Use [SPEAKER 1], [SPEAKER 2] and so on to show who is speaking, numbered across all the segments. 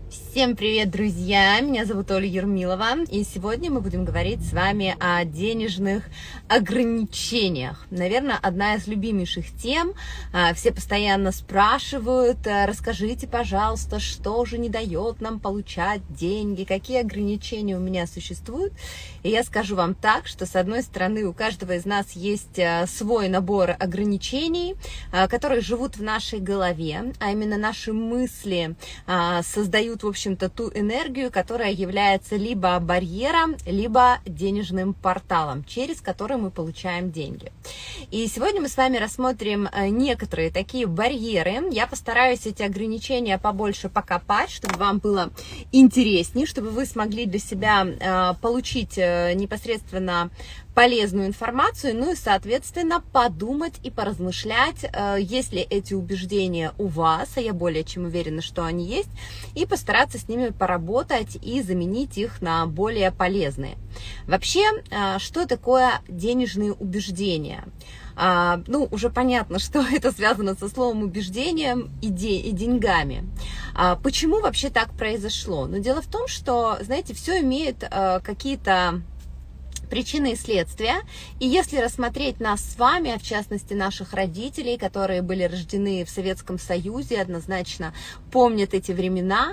[SPEAKER 1] Всем привет, друзья! Меня зовут Оля Ермилова, и сегодня мы будем говорить с вами о денежных ограничениях. Наверное, одна из любимейших тем. Все постоянно спрашивают: расскажите, пожалуйста, что же не дает нам получать деньги, какие ограничения у меня существуют. И я скажу вам так, что с одной стороны у каждого из нас есть свой набор ограничений, которые живут в нашей голове, а именно наши мысли создают, в общем-то, ту энергию, которая является либо барьером, либо денежным порталом, через который мы получаем деньги. И сегодня мы с вами рассмотрим некоторые такие барьеры. Я постараюсь эти ограничения побольше покопать, чтобы вам было интереснее, чтобы вы смогли для себя получить непосредственно полезную информацию, ну и, соответственно, подумать и поразмышлять, есть ли эти убеждения у вас, а я более чем уверена, что они есть, и постараться с ними поработать и заменить их на более полезные. Вообще, что такое денежные убеждения? Ну, уже понятно, что это связано со словом убеждением и деньгами. Почему вообще так произошло? Но дело в том, что, знаете, все имеет какие-то причины и следствия, и если рассмотреть нас с вами, а в частности наших родителей, которые были рождены в Советском Союзе, однозначно помнят эти времена,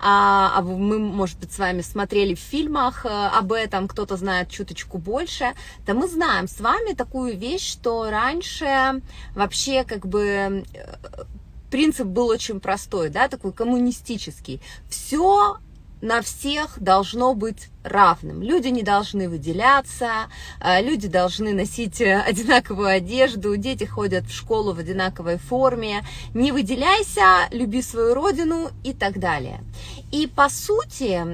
[SPEAKER 1] мы, может быть, с вами смотрели в фильмах об этом, кто-то знает чуточку больше, то мы знаем с вами такую вещь, что раньше вообще как бы принцип был очень простой, да, такой коммунистический. Все на всех должно быть равным. Люди не должны выделяться, люди должны носить одинаковую одежду, дети ходят в школу в одинаковой форме, не выделяйся, люби свою родину и так далее. И по сути,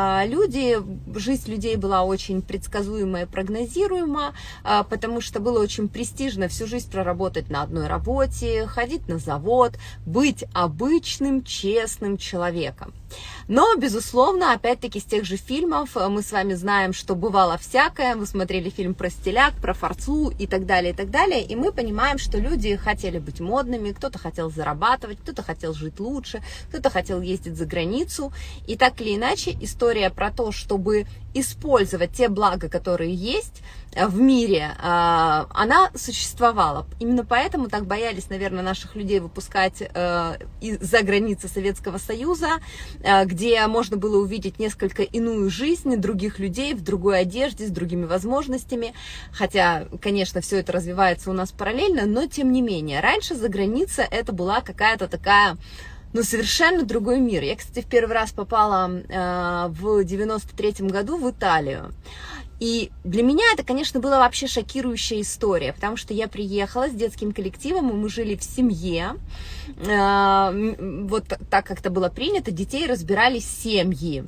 [SPEAKER 1] жизнь людей была очень предсказуема и прогнозируема, потому что было очень престижно всю жизнь проработать на одной работе, ходить на завод, быть обычным, честным человеком. Но, безусловно, опять-таки, с тех же фильмов мы с вами знаем, что бывало всякое. Вы смотрели фильм про стиляк, про форцу и так далее, и мы понимаем, что люди хотели быть модными, кто-то хотел зарабатывать, кто-то хотел жить лучше, кто-то хотел ездить за границу. И так или иначе, история про то, чтобы использовать те блага, которые есть в мире, она существовала. Именно поэтому так боялись, наверное, наших людей выпускать из-за границы Советского Союза, где можно было увидеть несколько иную жизнь других людей в другой одежде, с другими возможностями. Хотя, конечно, все это развивается у нас параллельно, но тем не менее. Раньше за граница это была какая-то такая, совершенно другой мир. Я, кстати, в первый раз попала в 93-м году в Италию. И для меня это, конечно, была вообще шокирующая история, потому что я приехала с детским коллективом, и мы жили в семье. Вот так как это было принято, детей разбирали семьи.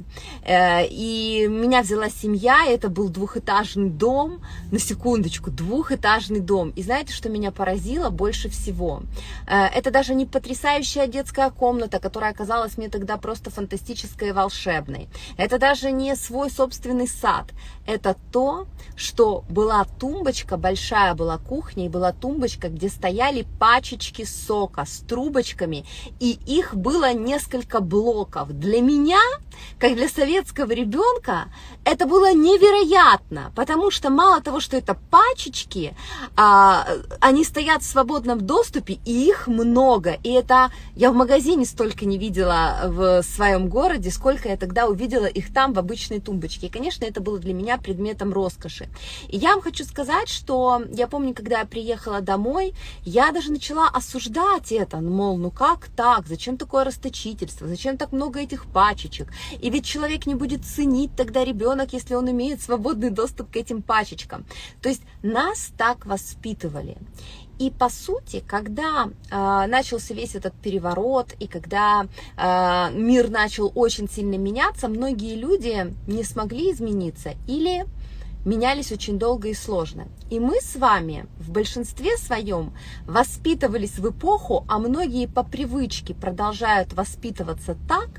[SPEAKER 1] И меня взяла семья, и это был двухэтажный дом, на секундочку, двухэтажный дом. И знаете, что меня поразило больше всего? Это даже не потрясающая детская комната, которая оказалась мне тогда просто фантастической и волшебной. Это даже не свой собственный сад. Это то, что была тумбочка, большая была кухня, и была тумбочка, где стояли пачечки сока с трубочками, и их было несколько блоков. Для меня, как для советского ребенка, это было невероятно, потому что мало того, что это пачечки, они стоят в свободном доступе, и их много. И это я в магазине столько не видела в своем городе, сколько я тогда увидела их там в обычной тумбочке. И, конечно, это было для меня предметом роскоши. И я вам хочу сказать, что я помню, когда я приехала домой, я даже начала осуждать это, мол, как так, зачем такое расточительство, зачем так много этих пачечек, и ведь человек не будет ценить тогда ребенок, если он имеет свободный доступ к этим пачечкам. То есть нас так воспитывали. И по сути, когда начался весь этот переворот, и когда мир начал очень сильно меняться, многие люди не смогли измениться или менялись очень долго и сложно. И мы с вами в большинстве своем воспитывались в эпоху, а многие по привычке продолжают воспитываться так,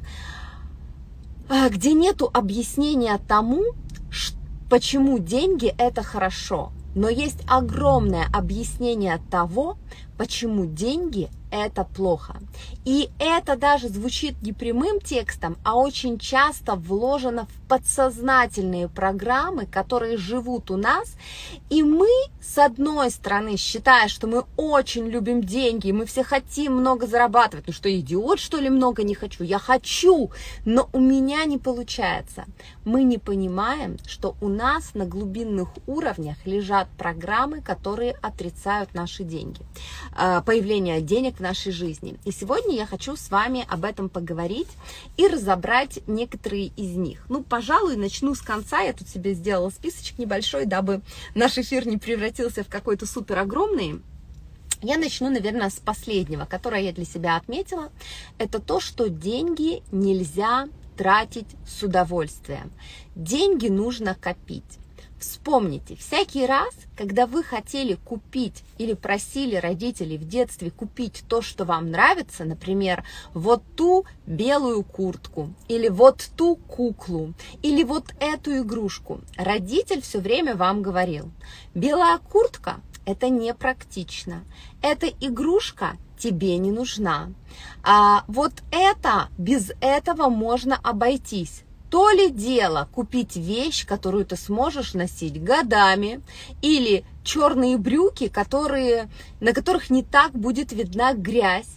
[SPEAKER 1] где нету объяснения тому, почему деньги – это хорошо. Но есть огромное объяснение того, почему деньги это плохо. И это даже звучит не прямым текстом, а очень часто вложено в подсознательные программы, которые живут у нас. И мы, с одной стороны, считая, что мы очень любим деньги, мы все хотим много зарабатывать. Ну что, идиот, что ли, много не хочу? Я хочу, но у меня не получается. Мы не понимаем, что у нас на глубинных уровнях лежат программы, которые отрицают наши деньги, появление денег в нашей жизни. И сегодня я хочу с вами об этом поговорить и разобрать некоторые из них. Ну, пожалуй, начну с конца. Я тут себе сделала списочек небольшой, дабы наш эфир не превратился в какой-то супер огромный. Я начну, наверное, с последнего, которое я для себя отметила. Это то, что деньги нельзя тратить с удовольствием. Деньги нужно копить. Вспомните, всякий раз, когда вы хотели купить или просили родителей в детстве купить то, что вам нравится, например, вот ту белую куртку, или вот ту куклу, или вот эту игрушку, родитель все время вам говорил: белая куртка – это непрактично, эта игрушка тебе не нужна, а вот это, без этого можно обойтись. То ли дело купить вещь, которую ты сможешь носить годами, или черные брюки, на которых не так будет видна грязь.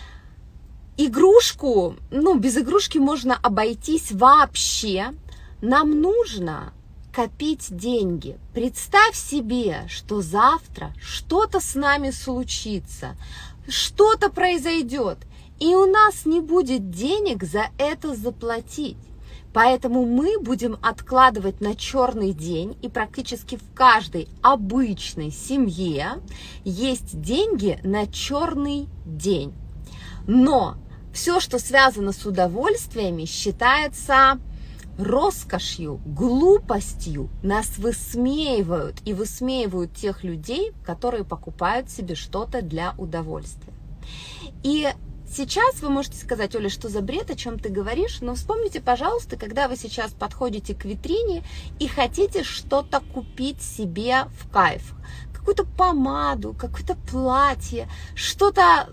[SPEAKER 1] Игрушку, без игрушки можно обойтись вообще. Нам нужно копить деньги. Представь себе, что завтра что-то с нами случится, что-то произойдет, и у нас не будет денег за это заплатить. Поэтому мы будем откладывать на черный день, и практически в каждой обычной семье есть деньги на черный день. Но все, что связано с удовольствиями, считается роскошью, глупостью. Нас высмеивают и высмеивают тех людей, которые покупают себе что-то для удовольствия. И сейчас вы можете сказать: Оля, что за бред, о чем ты говоришь? Но вспомните, пожалуйста, когда вы сейчас подходите к витрине и хотите что-то купить себе в кайф. Какую-то помаду, какое-то платье, что-то,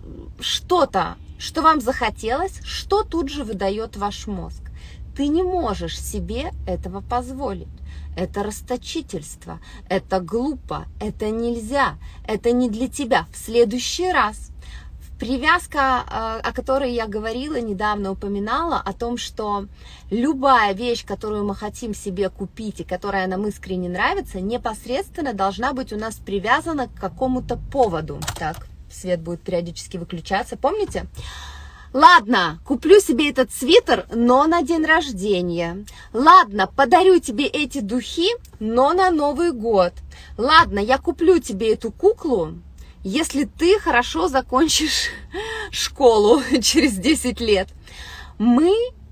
[SPEAKER 1] что вам захотелось, что тут же выдает ваш мозг. Ты не можешь себе этого позволить. Это расточительство, это глупо, это нельзя, это не для тебя. В следующий раз. Привязка, о которой я говорила, недавно упоминала, о том, что любая вещь, которую мы хотим себе купить и которая нам искренне нравится, непосредственно должна быть у нас привязана к какому-то поводу. Так, свет будет периодически выключаться, помните? Ладно, куплю себе этот свитер, но на день рождения. Ладно, подарю тебе эти духи, но на Новый год. Ладно, я куплю тебе эту куклу, если ты хорошо закончишь школу через 10 лет. Мы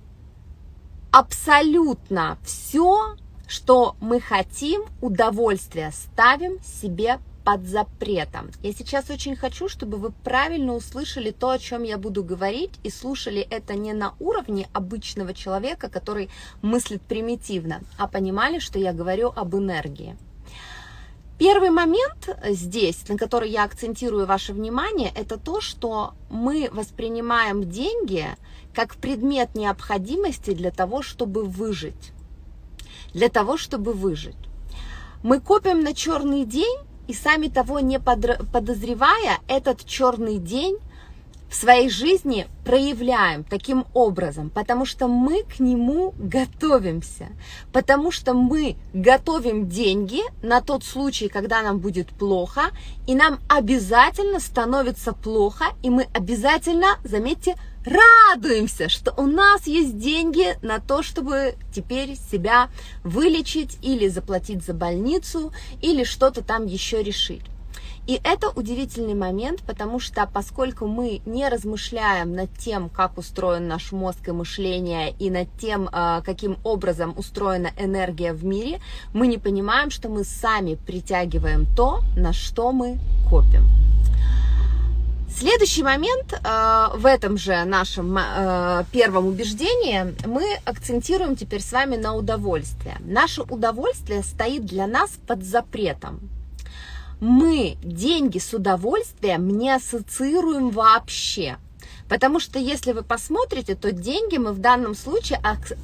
[SPEAKER 1] абсолютно все, что мы хотим, удовольствие, ставим себе под запретом. Я сейчас очень хочу, чтобы вы правильно услышали то, о чем я буду говорить, и слушали это не на уровне обычного человека, который мыслит примитивно, а понимали, что я говорю об энергии. Первый момент здесь, на который я акцентирую ваше внимание, это то, что мы воспринимаем деньги как предмет необходимости для того, чтобы выжить. Для того, чтобы выжить. Мы копим на черный день, и сами того не подозревая, этот черный день в своей жизни проявляем таким образом, потому что мы к нему готовимся, потому что мы готовим деньги на тот случай, когда нам будет плохо, и нам обязательно становится плохо, и мы обязательно, заметьте, радуемся, что у нас есть деньги на то, чтобы теперь себя вылечить или заплатить за больницу, или что-то там еще решить. И это удивительный момент, потому что поскольку мы не размышляем над тем, как устроен наш мозг и мышление, и над тем, каким образом устроена энергия в мире, мы не понимаем, что мы сами притягиваем то, на что мы копим. Следующий момент, в этом же нашем первом убеждении, мы акцентируем теперь с вами на удовольствие. Наше удовольствие стоит для нас под запретом. мы деньги с удовольствием не ассоциируем вообще. Потому что если вы посмотрите, то деньги мы в данном случае,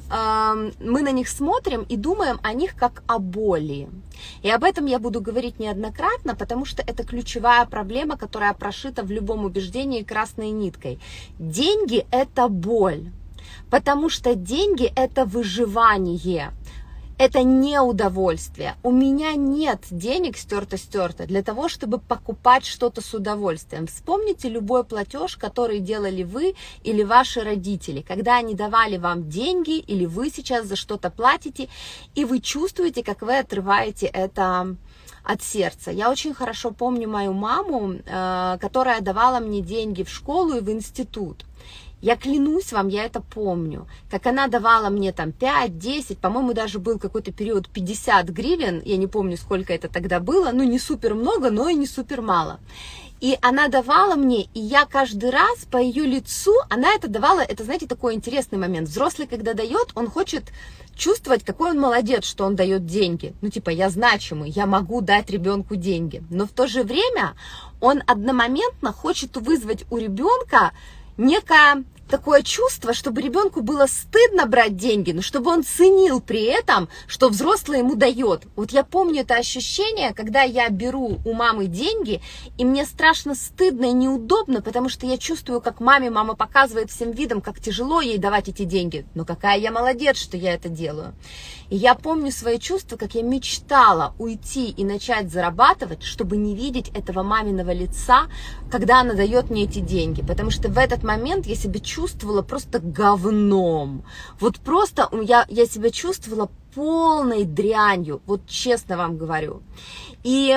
[SPEAKER 1] мы на них смотрим и думаем о них как о боли. И об этом я буду говорить неоднократно, потому что это ключевая проблема, которая прошита в любом убеждении красной ниткой. Деньги – это боль, потому что деньги – это выживание. Это не удовольствие. У меня нет денег стерто-стерто для того, чтобы покупать что-то с удовольствием. Вспомните любой платеж, который делали вы или ваши родители, когда они давали вам деньги, или вы сейчас за что-то платите, и вы чувствуете, как вы отрываете это от сердца. Я очень хорошо помню мою маму, которая давала мне деньги в школу и в институт. Я клянусь вам, я это помню, как она давала мне там 5, 10, по-моему, даже был какой-то период 50 гривен, я не помню, сколько это тогда было, ну не супер много, но и не супер мало. И она давала мне, и я каждый раз по ее лицу, она это давала, это, знаете, такой интересный момент. Взрослый, когда дает, он хочет чувствовать, какой он молодец, что он дает деньги. Ну, типа, я значимый, я могу дать ребенку деньги. Но в то же время он одномоментно хочет вызвать у ребенка некое такое чувство, чтобы ребенку было стыдно брать деньги, но чтобы он ценил при этом, что взрослый ему дает. Вот я помню это ощущение, когда я беру у мамы деньги, и мне страшно стыдно и неудобно, потому что я чувствую, как мама показывает всем видом, как тяжело ей давать эти деньги. Но какая я молодец, что я это делаю. И я помню свои чувства, как я мечтала уйти и начать зарабатывать, чтобы не видеть этого маминого лица, когда она дает мне эти деньги. Потому что в этот момент я себя чувствовала просто говном. Вот просто я себя чувствовала полной дрянью, вот честно вам говорю. И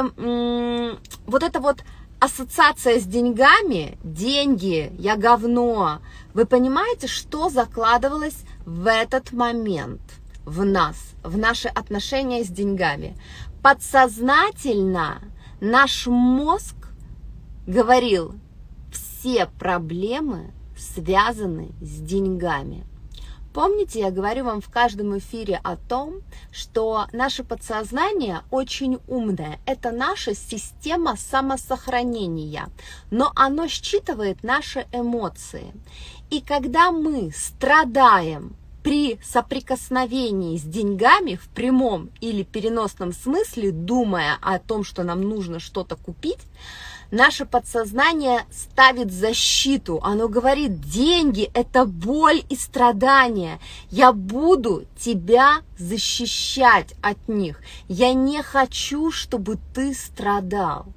[SPEAKER 1] вот эта вот ассоциация с деньгами, деньги, я говно, вы понимаете, что закладывалось в этот момент в нас, в наши отношения с деньгами? Подсознательно наш мозг говорил, все проблемы связаны с деньгами. Помните, я говорю вам в каждом эфире о том, что наше подсознание очень умное. Это наша система самосохранения, но оно считывает наши эмоции. И когда мы страдаем при соприкосновении с деньгами в прямом или переносном смысле, думая о том, что нам нужно что-то купить, наше подсознание ставит защиту. Оно говорит, деньги – это боль и страдания. Я буду тебя защищать от них. Я не хочу, чтобы ты страдал.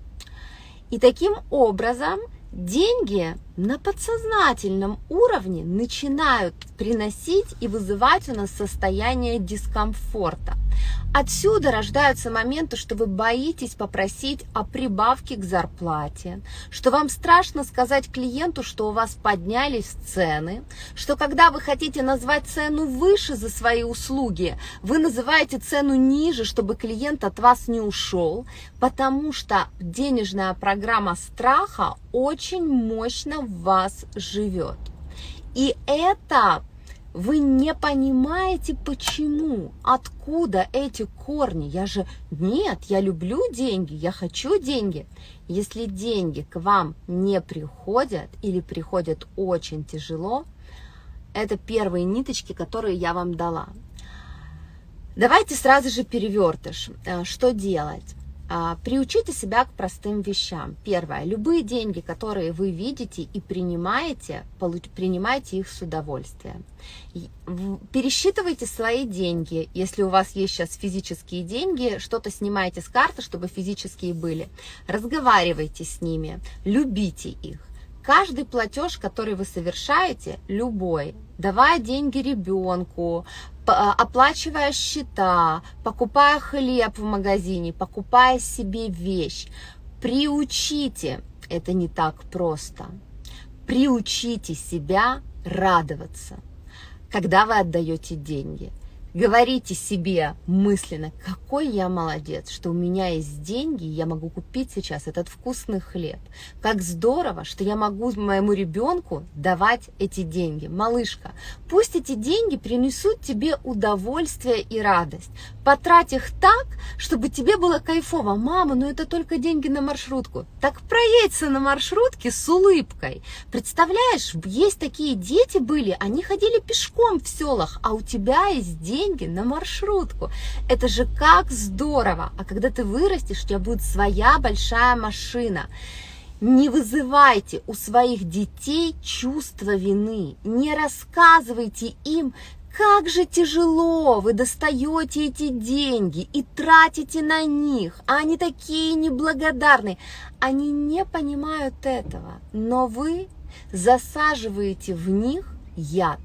[SPEAKER 1] И таким образом деньги на подсознательном уровне начинают приносить и вызывать у нас состояние дискомфорта. Отсюда рождаются моменты, что вы боитесь попросить о прибавке к зарплате, что вам страшно сказать клиенту, что у вас поднялись цены, что когда вы хотите назвать цену выше за свои услуги, вы называете цену ниже, чтобы клиент от вас не ушел, потому что денежная программа страха очень мощно в вас живет. И это вы не понимаете, почему, откуда эти корни. Нет, я люблю деньги, я хочу деньги. Если деньги к вам не приходят или приходят очень тяжело, это первые ниточки, которые я вам дала. Давайте сразу же перевертыш. Что делать? Приучите себя к простым вещам. Первое. Любые деньги, которые вы видите и принимаете, принимайте их с удовольствием. Пересчитывайте свои деньги. Если у вас есть сейчас физические деньги, что-то снимайте с карты, чтобы физические были. Разговаривайте с ними, любите их. Каждый платеж, который вы совершаете, любой, давая деньги ребенку, оплачивая счета, покупая хлеб в магазине, покупая себе вещь, приучите, это не так просто, приучите себя радоваться, когда вы отдаете деньги. Говорите себе мысленно, какой я молодец, что у меня есть деньги, и я могу купить сейчас этот вкусный хлеб. Как здорово, что я могу моему ребенку давать эти деньги. Малышка, пусть эти деньги принесут тебе удовольствие и радость. Потрать их так, чтобы тебе было кайфово. Мама, ну это только деньги на маршрутку. Так проедься на маршрутке с улыбкой. Представляешь, есть такие дети были, они ходили пешком в селах, а у тебя есть деньги на маршрутку. Это же как здорово! А когда ты вырастешь, у тебя будет своя большая машина. Не вызывайте у своих детей чувство вины, не рассказывайте им, как же тяжело вы достаете эти деньги и тратите на них, а они такие неблагодарные. Они не понимают этого, но вы засаживаете в них яд.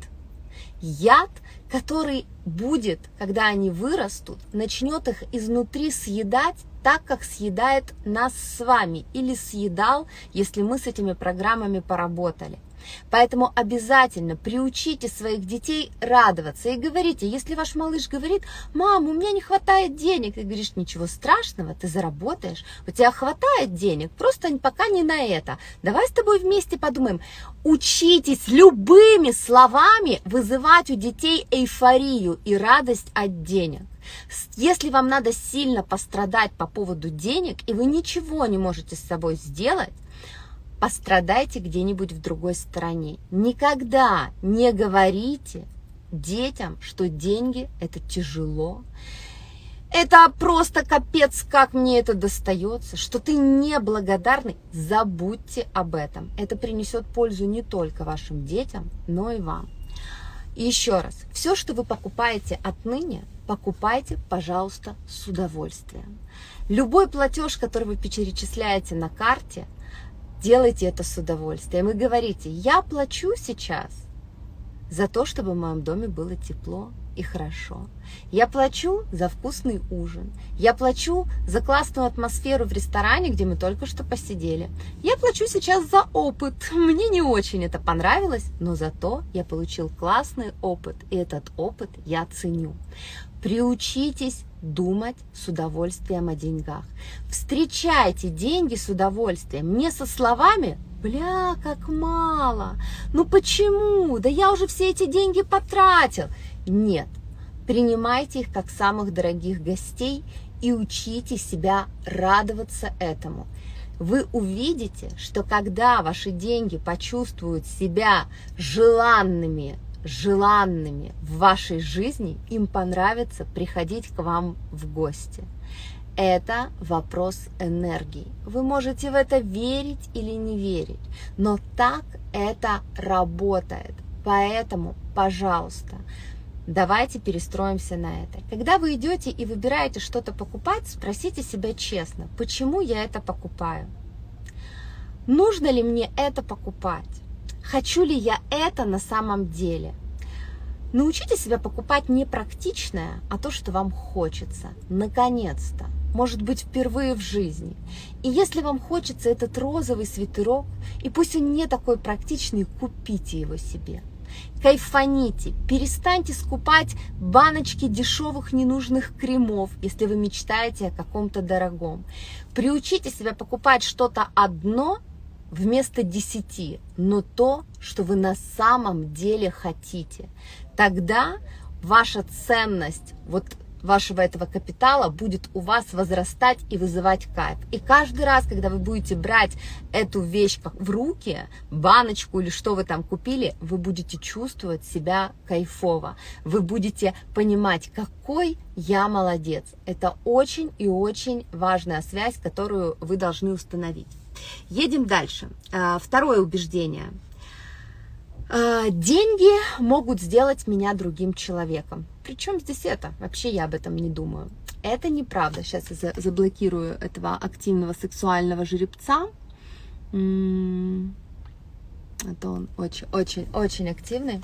[SPEAKER 1] Яд, который будет, когда они вырастут, начнет их изнутри съедать так, как съедает нас с вами или съедал, если мы с этими программами поработали. Поэтому обязательно приучите своих детей радоваться и говорите, если ваш малыш говорит: мам, у меня не хватает денег, ты говоришь: ничего страшного, ты заработаешь, у тебя хватает денег, просто пока не на это. Давай с тобой вместе подумаем. Учитесь любыми словами вызывать у детей эйфорию и радость от денег. Если вам надо сильно пострадать по поводу денег, и вы ничего не можете с собой сделать, пострадайте где-нибудь в другой стороне. Никогда не говорите детям, что деньги – это тяжело, это просто капец, как мне это достается, что ты неблагодарный. Забудьте об этом. Это принесет пользу не только вашим детям, но и вам. И еще раз, все, что вы покупаете отныне, покупайте, пожалуйста, с удовольствием. Любой платеж, который вы перечисляете на карте, делайте это с удовольствием и говорите: я плачу сейчас за то, чтобы в моем доме было тепло и хорошо. Я плачу за вкусный ужин. Я плачу за классную атмосферу в ресторане, где мы только что посидели. Я плачу сейчас за опыт. Мне не очень это понравилось, но зато я получил классный опыт, и этот опыт я ценю. Приучитесь думать с удовольствием о деньгах. Встречайте деньги с удовольствием, не со словами: бля, как мало, ну почему, да я уже все эти деньги потратил. Нет, принимайте их как самых дорогих гостей и учите себя радоваться этому. Вы увидите, что когда ваши деньги почувствуют себя желанными в вашей жизни, им понравится приходить к вам в гости. Это вопрос энергии. Вы можете в это верить или не верить, но так это работает. Поэтому, пожалуйста, давайте перестроимся на это. Когда вы идете и выбираете что-то покупать, спросите себя честно: почему я это покупаю? Нужно ли мне это покупать? Хочу ли я это на самом деле? Научите себя покупать не практичное, а то, что вам хочется. Наконец-то. Может быть, впервые в жизни. И если вам хочется этот розовый свитерок, и пусть он не такой практичный, купите его себе. Кайфаните, перестаньте скупать баночки дешевых ненужных кремов, если вы мечтаете о каком-то дорогом. Приучите себя покупать что-то одно вместо 10, но то, что вы на самом деле хотите. Тогда ваша ценность вашего этого капитала будет у вас возрастать и вызывать кайф. И каждый раз, когда вы будете брать эту вещь в руки, баночку или что вы там купили, вы будете чувствовать себя кайфово. Вы будете понимать, какой я молодец. Это очень и очень важная связь, которую вы должны установить. Едем дальше. Второе убеждение. Деньги могут сделать меня другим человеком. Причем здесь это? Вообще я об этом не думаю. Это неправда. Сейчас я заблокирую этого активного сексуального жеребца. Это он очень активный.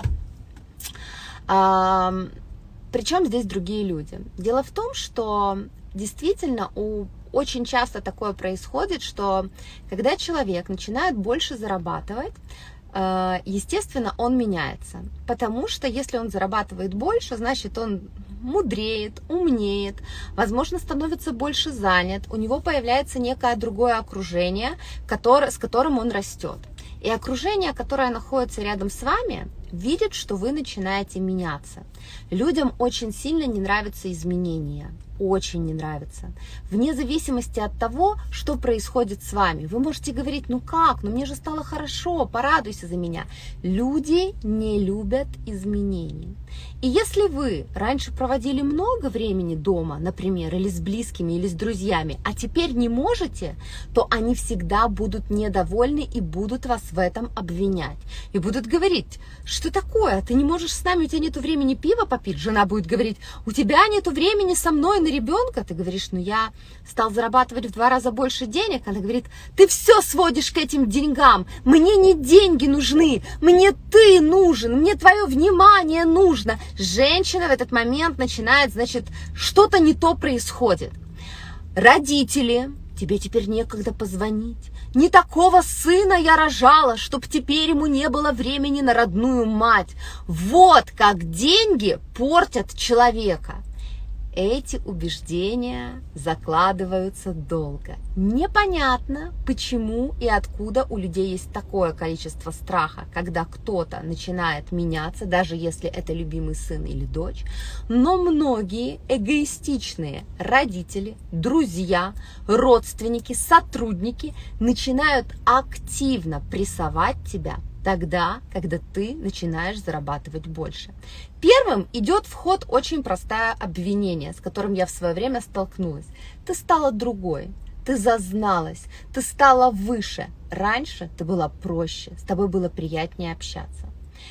[SPEAKER 1] Причем здесь другие люди. Дело в том, что действительно очень часто такое происходит, что когда человек начинает больше зарабатывать, естественно, он меняется. Потому что если он зарабатывает больше, значит, он мудреет, умнеет, возможно, становится больше занят, у него появляется некое другое окружение, с которым он растет. И окружение, которое находится рядом с вами, видит, что вы начинаете меняться. Людям очень сильно не нравятся изменения. Очень не нравится. Вне зависимости от того, что происходит с вами. Вы можете говорить, ну как, ну мне же стало хорошо, порадуйся за меня. Люди не любят изменений. И если вы раньше проводили много времени дома, например, или с близкими, или с друзьями, а теперь не можете, то они всегда будут недовольны и будут вас в этом обвинять. И будут говорить, что такое, ты не можешь с нами, у тебя нет времени пива попить. Жена будет говорить, у тебя нет времени со мной на ребенка. Ты говоришь, ну я стал зарабатывать в 2 раза больше денег. Она говорит, ты все сводишь к этим деньгам. Мне не деньги нужны, мне ты нужен, мне твое внимание нужно. Женщина в этот момент начинает, значит, что-то не то происходит. Родители, тебе теперь некогда позвонить. Не такого сына я рожала, чтоб теперь ему не было времени на родную мать. Вот как деньги портят человека. Эти убеждения закладываются долго. Непонятно, почему и откуда у людей есть такое количество страха, когда кто-то начинает меняться, даже если это любимый сын или дочь. Но многие эгоистичные родители, друзья, родственники, сотрудники начинают активно прессовать тебя тогда, когда ты начинаешь зарабатывать больше. Первым идет в ход очень простое обвинение, с которым я в свое время столкнулась. Ты стала другой, ты зазналась, ты стала выше. Раньше ты была проще, с тобой было приятнее общаться.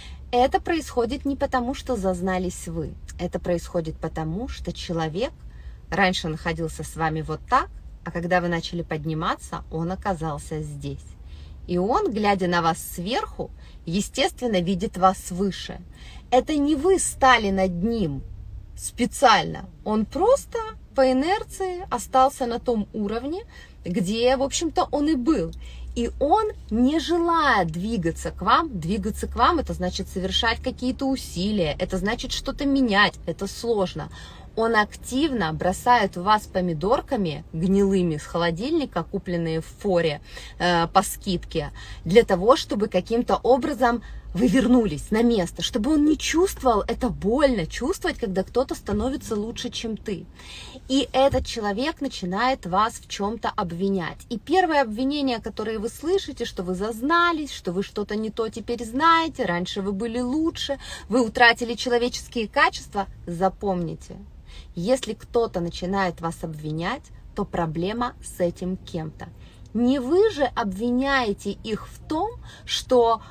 [SPEAKER 1] Это происходит не потому, что зазнались вы. Это происходит потому, что человек раньше находился с вами вот так, а когда вы начали подниматься, он оказался здесь. И он, глядя на вас сверху, естественно, видит вас выше. Это не вы стали над ним специально. Он просто по инерции остался на том уровне, где, в общем-то, он и был. И он не желает двигаться к вам это значит совершать какие-то усилия, это значит что-то менять, это сложно. Он активно бросает в вас помидорками гнилыми с холодильника, купленные в форе по скидке, для того, чтобы каким-то образом вы вернулись на место, чтобы он не чувствовал, это больно чувствовать, когда кто-то становится лучше, чем ты. И этот человек начинает вас в чем-то обвинять. И первое обвинение, которое вы слышите, что вы зазнались, что вы что-то не то теперь знаете, раньше вы были лучше, вы утратили человеческие качества, запомните. Если кто-то начинает вас обвинять, то проблема с этим кем-то. Не вы же обвиняете их в том, что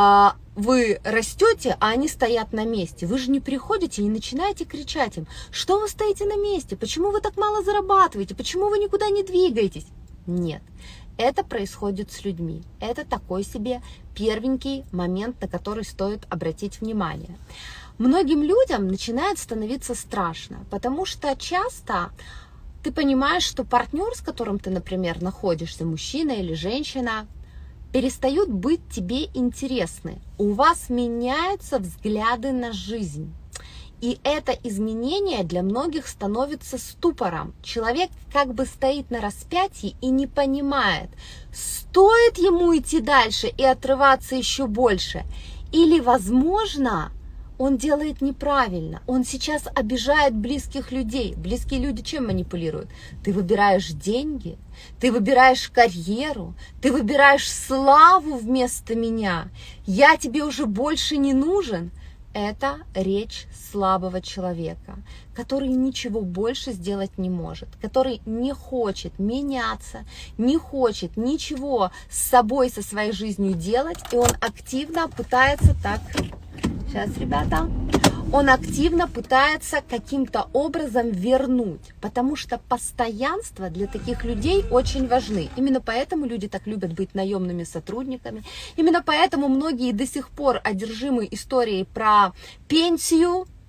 [SPEAKER 1] вы растете, а они стоят на месте. Вы же не приходите и не начинаете кричать им, что вы стоите на месте, почему вы так мало зарабатываете, почему вы никуда не двигаетесь. Нет, это происходит с людьми. Это такой себе первенький момент, на который стоит обратить внимание. Многим людям начинает становиться страшно, потому что часто ты понимаешь, что партнер, с которым ты, например, находишься, мужчина или женщина, перестают быть тебе интересны. У вас меняются взгляды на жизнь. И это изменение для многих становится ступором. Человек как бы стоит на распятии и не понимает, стоит ему идти дальше и отрываться еще больше, или, возможно, он делает неправильно, он сейчас обижает близких людей. Близкие люди чем манипулируют? Ты выбираешь деньги, ты выбираешь карьеру, ты выбираешь славу вместо меня, я тебе уже больше не нужен. Это речь слабого человека, который ничего больше сделать не может, который не хочет меняться, не хочет ничего с собой, со своей жизнью делать, и он активно пытается так... Сейчас, ребята. Он активно пытается каким-то образом вернуть, потому что постоянство для таких людей очень важны. Именно поэтому люди так любят быть наемными сотрудниками. Именно поэтому многие до сих пор одержимы историей про пенсию,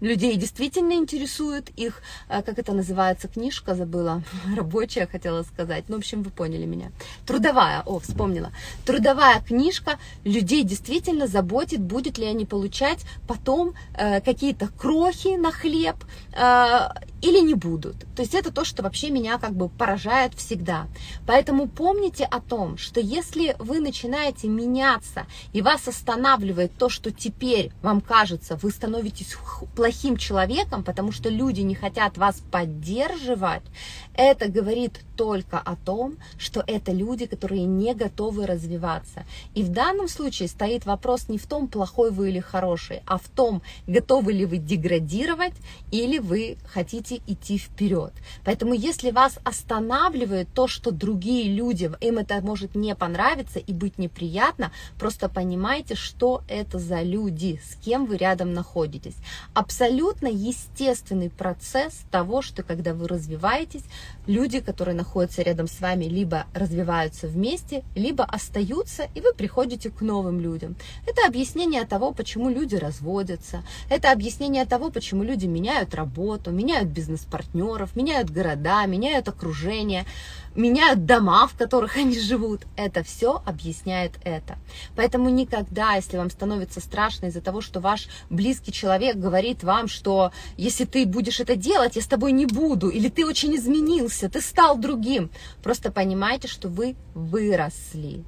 [SPEAKER 1] людей действительно интересует их, как это называется, книжка, забыла, рабочая хотела сказать, ну, в общем, вы поняли меня. Трудовая, вспомнила. Трудовая книжка людей действительно заботит, будет ли они получать потом какие-то крохи на хлеб или не будут. То есть это то, что вообще меня как бы поражает всегда. Поэтому помните о том, что если вы начинаете меняться и вас останавливает то, что теперь вам кажется, вы становитесь плохим человеком, потому что люди не хотят вас поддерживать, это говорит только о том, что это люди, которые не готовы развиваться. И в данном случае стоит вопрос не в том, плохой вы или хороший, а в том, готовы ли вы деградировать или вы хотите идти вперед. Поэтому если вас останавливает то, что другие люди, им это может не понравиться и быть неприятно, просто понимайте, что это за люди, с кем вы рядом находитесь. Абсолютно естественный процесс того, что когда вы развиваетесь, люди, которые находятся рядом с вами, либо развиваются вместе, либо остаются, и вы приходите к новым людям. Это объяснение того, почему люди разводятся, это объяснение того, почему люди меняют работу, меняют бизнес-партнеров, меняют города, меняют окружение, меняют дома, в которых они живут. Это все объясняет это. Поэтому никогда, если вам становится страшно из-за того, что ваш близкий человек говорит вам, что если ты будешь это делать, я с тобой не буду, или ты очень изменился, ты стал другим, просто понимайте, что вы выросли,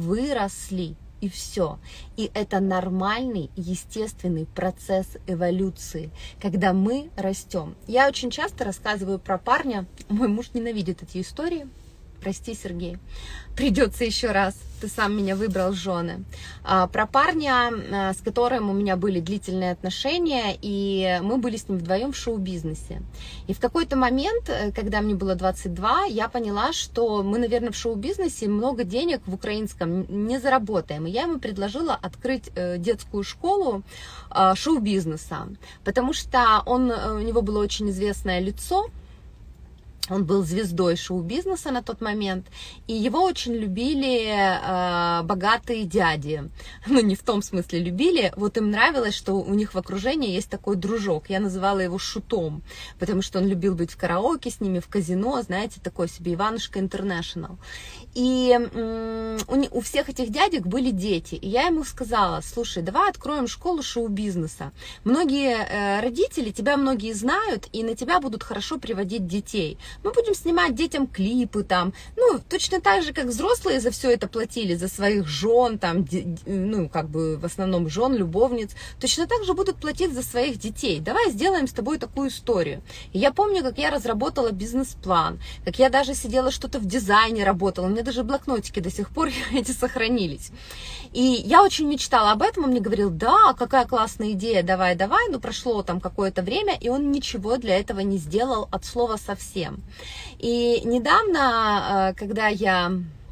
[SPEAKER 1] и все. И это нормальный, естественный процесс эволюции, когда мы растем. Я очень часто рассказываю про парня, мой муж ненавидит эти истории, прости, Сергей, придется еще раз, ты сам меня выбрал в жены. Про парня, с которым у меня были длительные отношения, и мы были с ним вдвоем в шоу-бизнесе. И в какой-то момент, когда мне было 22, я поняла, что мы, наверное, в шоу-бизнесе много денег в украинском не заработаем. И я ему предложила открыть детскую школу шоу-бизнеса, потому что у него было очень известное лицо. Он был звездой шоу-бизнеса на тот момент, и его очень любили богатые дяди. Ну, не в том смысле любили, вот им нравилось, что у них в окружении есть такой дружок. Я называла его Шутом, потому что он любил быть в караоке с ними, в казино, знаете, такой себе Иванушка Интернешнл. И у всех этих дядек были дети. И я ему сказала: слушай, давай откроем школу шоу-бизнеса. Многие родители, тебя многие знают, и на тебя будут хорошо приводить детей. Мы будем снимать детям клипы там, ну, точно так же, как взрослые за все это платили, за своих жен, там, ну, как бы в основном жен, любовниц, точно так же будут платить за своих детей. Давай сделаем с тобой такую историю. И я помню, как я разработала бизнес-план, как я даже сидела что-то в дизайне работала, у меня даже блокнотики до сих пор эти сохранились. И я очень мечтала об этом, он мне говорил: да, какая классная идея, давай, ну, прошло там какое-то время, и он ничего для этого не сделал от слова совсем. И недавно, когда я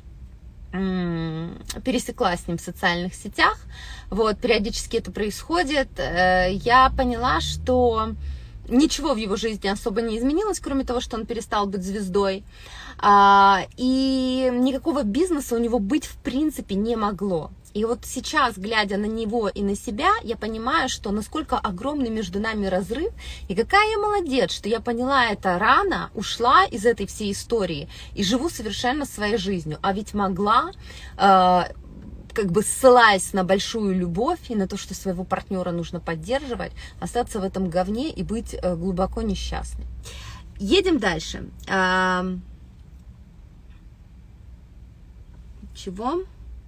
[SPEAKER 1] пересеклась с ним в социальных сетях, вот, периодически это происходит, я поняла, что ничего в его жизни особо не изменилось, кроме того, что он перестал быть звездой, и никакого бизнеса у него быть в принципе не могло. И вот сейчас, глядя на него и на себя, я понимаю, что насколько огромный между нами разрыв, и какая я молодец, что я поняла это рано, ушла из этой всей истории и живу совершенно своей жизнью. А ведь могла, как бы ссылаясь на большую любовь и на то, что своего партнера нужно поддерживать, остаться в этом говне и быть глубоко несчастной. Едем дальше. Чего?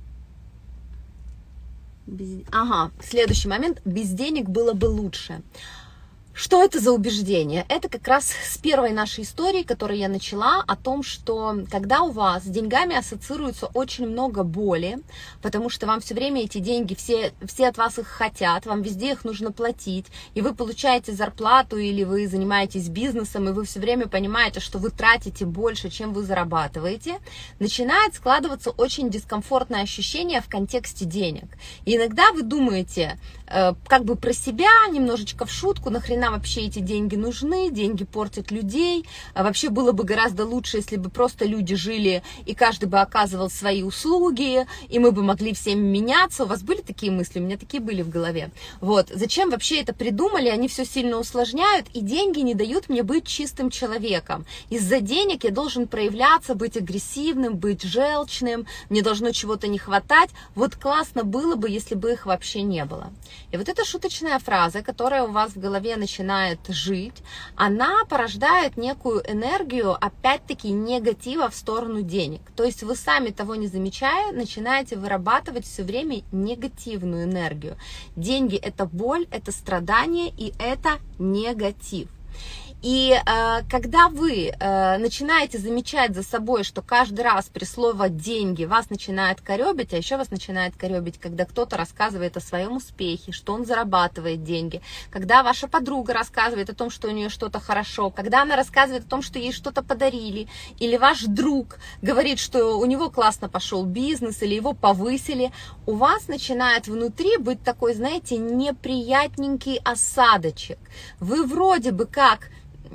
[SPEAKER 1] Ага, следующий момент. Без денег было бы лучше. Что это за убеждение? Это как раз с первой нашей истории, которую я начала, о том, что когда у вас с деньгами ассоциируется очень много боли, потому что вам все время эти деньги, все от вас их хотят, вам везде их нужно платить, и вы получаете зарплату, или вы занимаетесь бизнесом, и вы все время понимаете, что вы тратите больше, чем вы зарабатываете, начинает складываться очень дискомфортное ощущение в контексте денег. И иногда вы думаете, как бы про себя, немножечко в шутку: нахрена нам вообще эти деньги нужны, деньги портят людей, а вообще было бы гораздо лучше, если бы просто люди жили, и каждый бы оказывал свои услуги, и мы бы могли всеми меняться. У вас были такие мысли? У меня такие были в голове. Вот, зачем вообще это придумали? Они все сильно усложняют, и деньги не дают мне быть чистым человеком. Из-за денег я должен проявляться, быть агрессивным, быть желчным, мне должно чего-то не хватать. Вот классно было бы, если бы их вообще не было. И вот эта шуточная фраза, которая у вас в голове начинает жить, она порождает некую энергию, опять-таки, негатива в сторону денег. То есть вы сами того не замечая, начинаете вырабатывать все время негативную энергию. Деньги – это боль, это страдание и это негатив. И когда вы начинаете замечать за собой, что каждый раз при слове «деньги» вас начинает корёбить, а еще вас начинает корёбить, когда кто-то рассказывает о своем успехе, что он зарабатывает деньги, когда ваша подруга рассказывает о том, что у нее что-то хорошо, когда она рассказывает о том, что ей что-то подарили, или ваш друг говорит, что у него классно пошел бизнес, или его повысили, у вас начинает внутри быть такой, знаете, неприятненький осадочек. Вы вроде бы как...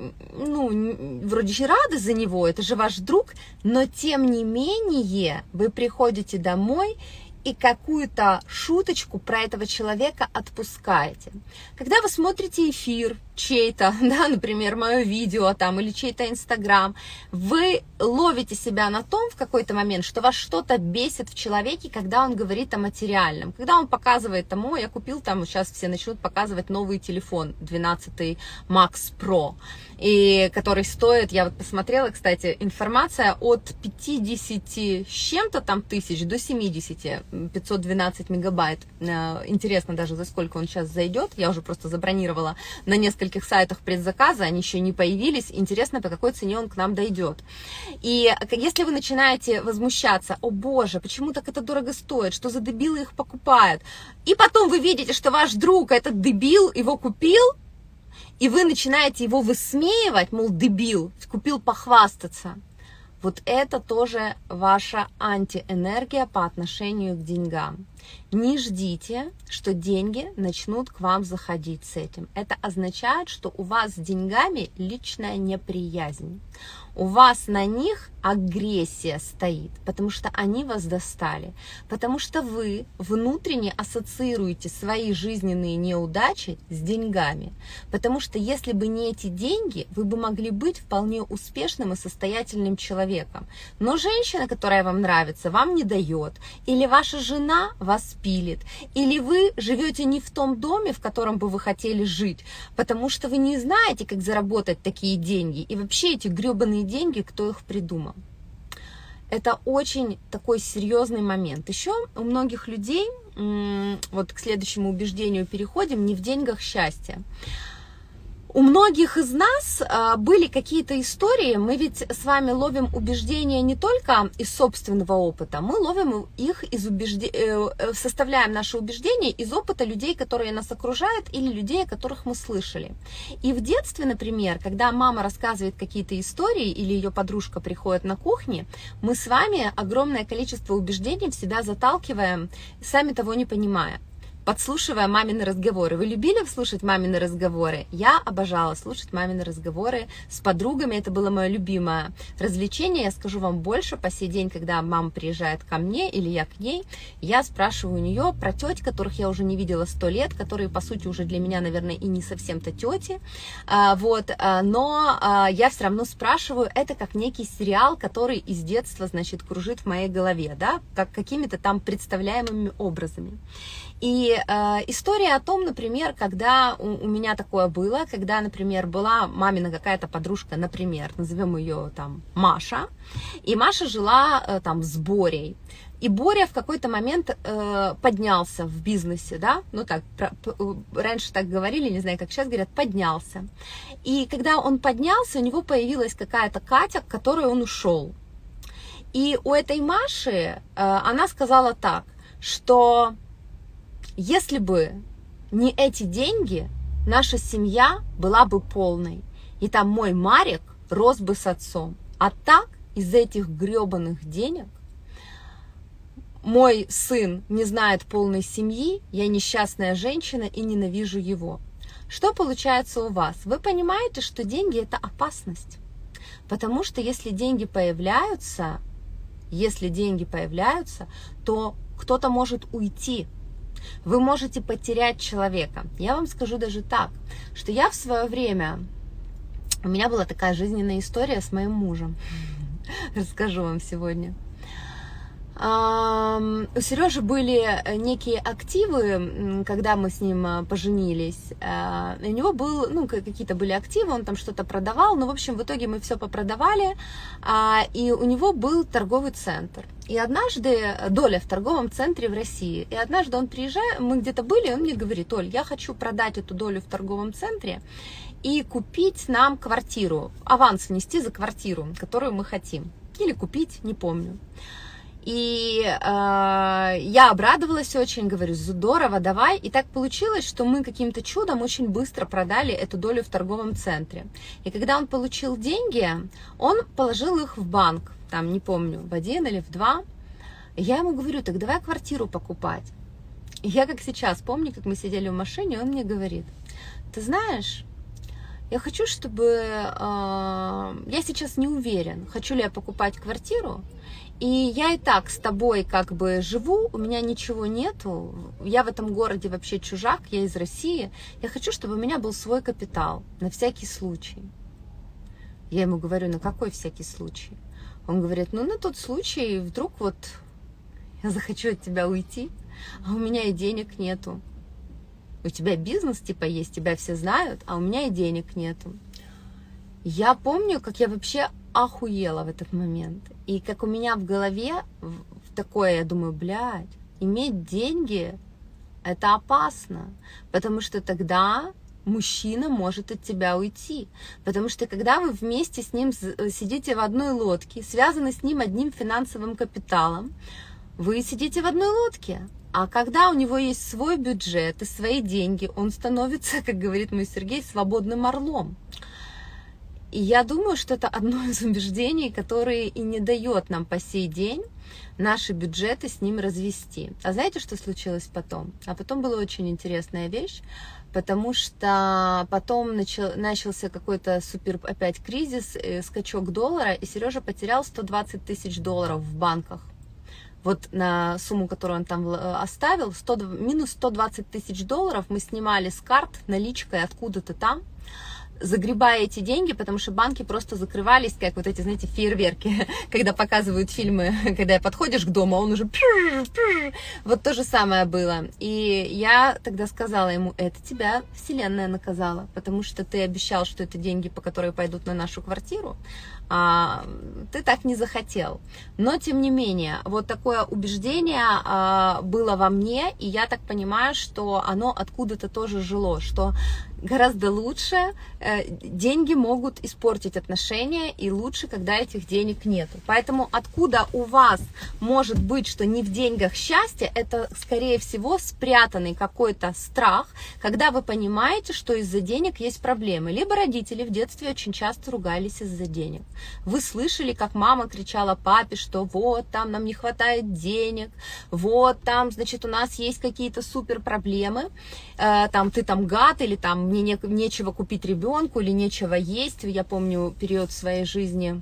[SPEAKER 1] вроде рады за него, это же ваш друг, но тем не менее вы приходите домой и какую-то шуточку про этого человека отпускаете. Когда вы смотрите эфир чей-то, да, например, мое видео там или чей-то инстаграм, вы ловите себя на том в какой-то момент, что вас что-то бесит в человеке, когда он говорит о материальном, когда он показывает там, я купил там, сейчас все начнут показывать новый телефон, 12 Max Pro, и который стоит, я вот посмотрела, кстати, информация от 50 с чем-то там тысяч до 70, 512 мегабайт. Интересно даже, за сколько он сейчас зайдет. Я уже просто забронировала на нескольких сайтах предзаказа, они еще не появились. Интересно, по какой цене он к нам дойдет. И если вы начинаете возмущаться, о боже, почему так это дорого стоит, что за дебилы их покупают, и потом вы видите, что ваш друг, этот дебил, его купил, и вы начинаете его высмеивать, мол, дебил, купил похвастаться. Вот это тоже ваша антиэнергия по отношению к деньгам. Не ждите, что деньги начнут к вам заходить с этим. Это означает, что у вас с деньгами личная неприязнь. У вас на них агрессия стоит, потому что они вас достали, потому что вы внутренне ассоциируете свои жизненные неудачи с деньгами, потому что если бы не эти деньги, вы бы могли быть вполне успешным и состоятельным человеком. Но женщина, которая вам нравится, вам не дает, или ваша жена вас пилит, или вы живете не в том доме, в котором бы вы хотели жить, потому что вы не знаете, как заработать такие деньги, и вообще эти гребаные деньги, кто их придумал. Это очень такой серьезный момент. Еще у многих людей, вот к следующему убеждению переходим, не в деньгах счастье. У многих из нас были какие-то истории, мы ведь с вами ловим убеждения не только из собственного опыта, мы ловим их из составляем наши убеждения из опыта людей, которые нас окружают, или людей, о которых мы слышали. И в детстве, например, когда мама рассказывает какие-то истории, или ее подружка приходит на кухню, мы с вами огромное количество убеждений в себя заталкиваем, сами того не понимая. Подслушивая мамины разговоры. Вы любили слушать мамины разговоры? Я обожала слушать мамины разговоры с подругами. Это было мое любимое развлечение. Я скажу вам больше, по сей день, когда мама приезжает ко мне или я к ней, я спрашиваю у нее про теть, которых я уже не видела 100 лет, которые, по сути, уже для меня, наверное, и не совсем-то тети. Но я все равно спрашиваю, это как некий сериал, который из детства, значит, кружит в моей голове, да, как какими-то там представляемыми образами. И история о том, например, когда у меня такое было, когда, например, была мамина какая-то подружка, например, назовем ее там Маша, и Маша жила там с Борей. И Боря в какой-то момент поднялся в бизнесе, да, ну так, раньше так говорили, не знаю, как сейчас говорят, поднялся. И когда он поднялся, у него появилась какая-то Катя, к которой он ушел. И у этой Маши она сказала так, что если бы не эти деньги, наша семья была бы полной, и там мой Марик рос бы с отцом. А так, из-за этих гребаных денег, мой сын не знает полной семьи, я несчастная женщина и ненавижу его. Что получается у вас? Вы понимаете, что деньги – это опасность. Потому что если деньги появляются, то кто-то может уйти. Вы можете потерять человека. Я вам скажу даже так, что я в свое время, у меня была такая жизненная история с моим мужем. Расскажу вам сегодня. У Сережи были некие активы, когда мы с ним поженились. У него какие-то были активы, он там что-то продавал, но, в общем, в итоге мы все попродавали, и у него был торговый центр. И однажды, доля в торговом центре в России, и однажды он приезжает, мы где-то были, и он мне говорит: Оль, я хочу продать эту долю в торговом центре и купить нам квартиру, аванс внести за квартиру, которую мы хотим, или купить, не помню. И я обрадовалась очень, говорю: здорово, давай. И так получилось, что мы каким-то чудом очень быстро продали эту долю в торговом центре. И когда он получил деньги, он положил их в банк, там, не помню, в 1 или в 2. И я ему говорю: так давай квартиру покупать. И я как сейчас помню, как мы сидели в машине, он мне говорит: ты знаешь, я хочу, чтобы... я сейчас не уверен, хочу ли я покупать квартиру. И я и так с тобой как бы живу, у меня ничего нету, я в этом городе вообще чужак, я из России, я хочу, чтобы у меня был свой капитал, на всякий случай. Я ему говорю: на какой всякий случай? Он говорит: ну на тот случай, вдруг вот я захочу от тебя уйти, а у меня и денег нету. У тебя бизнес типа есть, тебя все знают, а у меня и денег нету. Я помню, как я вообще охуела в этот момент. И как у меня в голове такое, я думаю: блядь, иметь деньги – это опасно, потому что тогда мужчина может от тебя уйти. Потому что когда вы вместе с ним сидите в одной лодке, связаны с ним одним финансовым капиталом, вы сидите в одной лодке. А когда у него есть свой бюджет и свои деньги, он становится, как говорит мой Сергей, свободным орлом. И я думаю, что это одно из убеждений, которые и не дает нам по сей день наши бюджеты с ним развести. А знаете, что случилось потом? А потом была очень интересная вещь, потому что потом начался какой-то супер опять кризис, скачок доллара, и Сережа потерял 120 тысяч долларов в банках. Вот на сумму, которую он там оставил, минус 120 тысяч долларов мы снимали с карт наличкой откуда-то там, загребая эти деньги, потому что банки просто закрывались, как вот эти, знаете, фейерверки, когда показывают фильмы, когда подходишь к дому, а он уже... Вот то же самое было. И я тогда сказала ему: это тебя Вселенная наказала, потому что ты обещал, что это деньги, по которые пойдут на нашу квартиру, а ты так не захотел. Но, тем не менее, вот такое убеждение было во мне, и я так понимаю, что оно откуда-то тоже жило, что гораздо лучше, деньги могут испортить отношения, и лучше, когда этих денег нету. Поэтому откуда у вас может быть, что не в деньгах счастье, это, скорее всего, спрятанный какой-то страх, когда вы понимаете, что из-за денег есть проблемы. Либо родители в детстве очень часто ругались из-за денег. Вы слышали, как мама кричала папе, что вот там нам не хватает денег, вот там, значит, у нас есть какие-то супер проблемы, там ты там гад, или там мне нечего купить ребенку, или нечего есть. Я помню период своей жизни,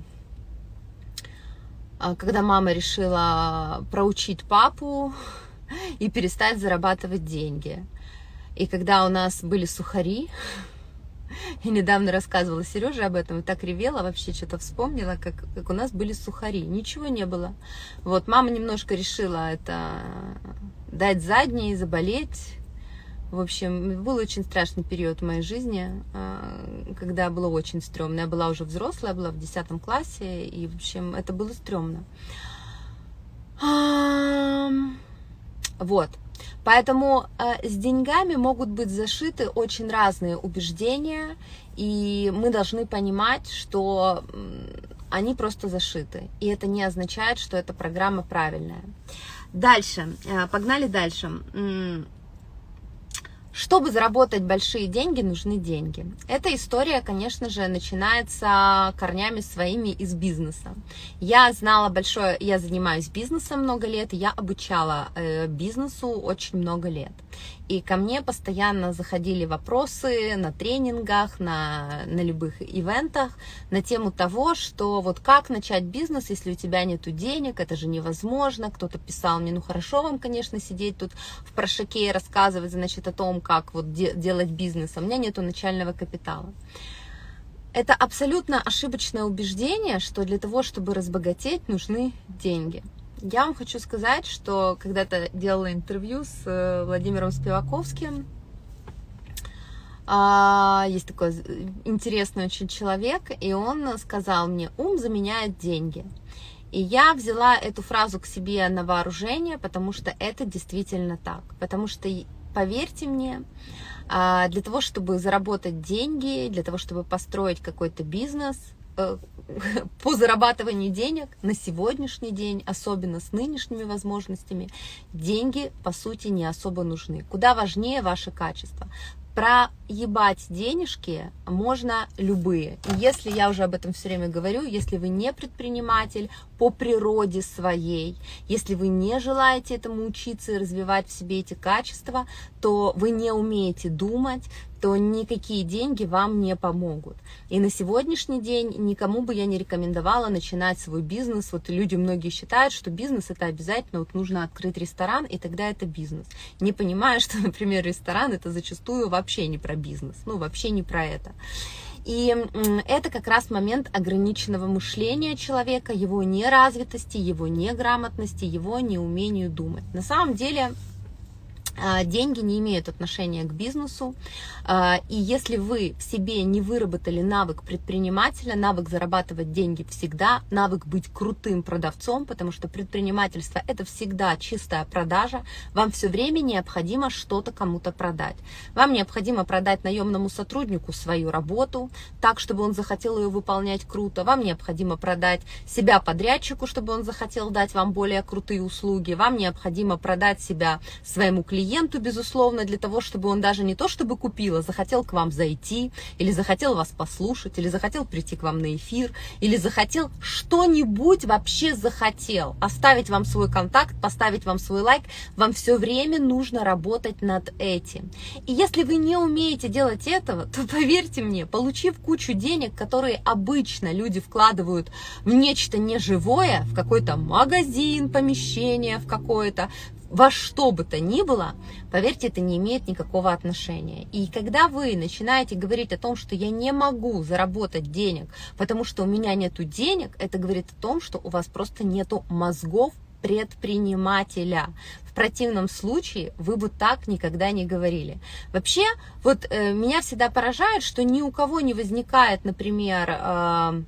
[SPEAKER 1] когда мама решила проучить папу и перестать зарабатывать деньги. И когда у нас были сухари, я недавно рассказывала Сереже об этом, и так ревела, вообще что-то вспомнила, как у нас были сухари, ничего не было. Вот, мама немножко решила это дать задние, заболеть. В общем, был очень страшный период в моей жизни, когда было очень стрёмно. Я была уже взрослая, была в 10 классе, и, в общем, это было стрёмно. Вот. Поэтому с деньгами могут быть зашиты очень разные убеждения, и мы должны понимать, что они просто зашиты. И это не означает, что эта программа правильная. Дальше. Погнали дальше. Чтобы заработать большие деньги, нужны деньги. Эта история, конечно же, начинается корнями своими из бизнеса. Я занимаюсь бизнесом много лет, я обучала бизнесу очень много лет. И ко мне постоянно заходили вопросы на тренингах, на любых ивентах на тему того, что вот как начать бизнес, если у тебя нету денег, это же невозможно. Кто-то писал мне, ну хорошо вам, конечно, сидеть тут в прошаке и рассказывать, значит, о том, как вот делать бизнес, а у меня нету начального капитала. Это абсолютно ошибочное убеждение, что для того, чтобы разбогатеть, нужны деньги. Я вам хочу сказать, что когда-то делала интервью с Владимиром Спиваковским. Есть такой интересный очень человек, и он сказал мне: ум заменяет деньги. И я взяла эту фразу к себе на вооружение, потому что это действительно так. Потому что, поверьте мне, для того, чтобы заработать деньги, для того, чтобы построить какой-то бизнес, по зарабатыванию денег на сегодняшний день, особенно с нынешними возможностями, деньги, по сути, не особо нужны. Куда важнее ваше качество. Проебать денежки можно любые. И если, я уже об этом все время говорю, если вы не предприниматель по природе своей, если вы не желаете этому учиться и развивать в себе эти качества, то вы не умеете думать, то никакие деньги вам не помогут. И на сегодняшний день никому бы я не рекомендовала начинать свой бизнес. Вот люди многие считают, что бизнес это обязательно, вот нужно открыть ресторан, и тогда это бизнес. Не понимая, что, например, ресторан это зачастую вообще не про бизнес, ну вообще не про это. И это как раз момент ограниченного мышления человека, его неразвитости, его неграмотности, его неумению думать. На самом деле деньги не имеют отношения к бизнесу, и если вы в себе не выработали навык предпринимателя, навык зарабатывать деньги всегда, навык быть крутым продавцом, потому что предпринимательство это всегда чистая продажа, вам все время необходимо что-то кому-то продать. Вам необходимо продать наемному сотруднику свою работу, так, чтобы он захотел ее выполнять круто, вам необходимо продать себя подрядчику, чтобы он захотел дать вам более крутые услуги, вам необходимо продать себя своему клиенту, безусловно, для того, чтобы он даже не то чтобы купил, а захотел к вам зайти, или захотел вас послушать, или захотел прийти к вам на эфир, или захотел что-нибудь вообще захотел, оставить вам свой контакт, поставить вам свой лайк, вам все время нужно работать над этим. И если вы не умеете делать этого, то поверьте мне, получив кучу денег, которые обычно люди вкладывают в нечто неживое, в какой-то магазин, помещение в какое-то, во что бы то ни было, поверьте, это не имеет никакого отношения. И когда вы начинаете говорить о том, что я не могу заработать денег, потому что у меня нету денег, это говорит о том, что у вас просто нету мозгов предпринимателя. В противном случае вы бы так никогда не говорили. Вообще, вот меня всегда поражает, что ни у кого не возникает, например,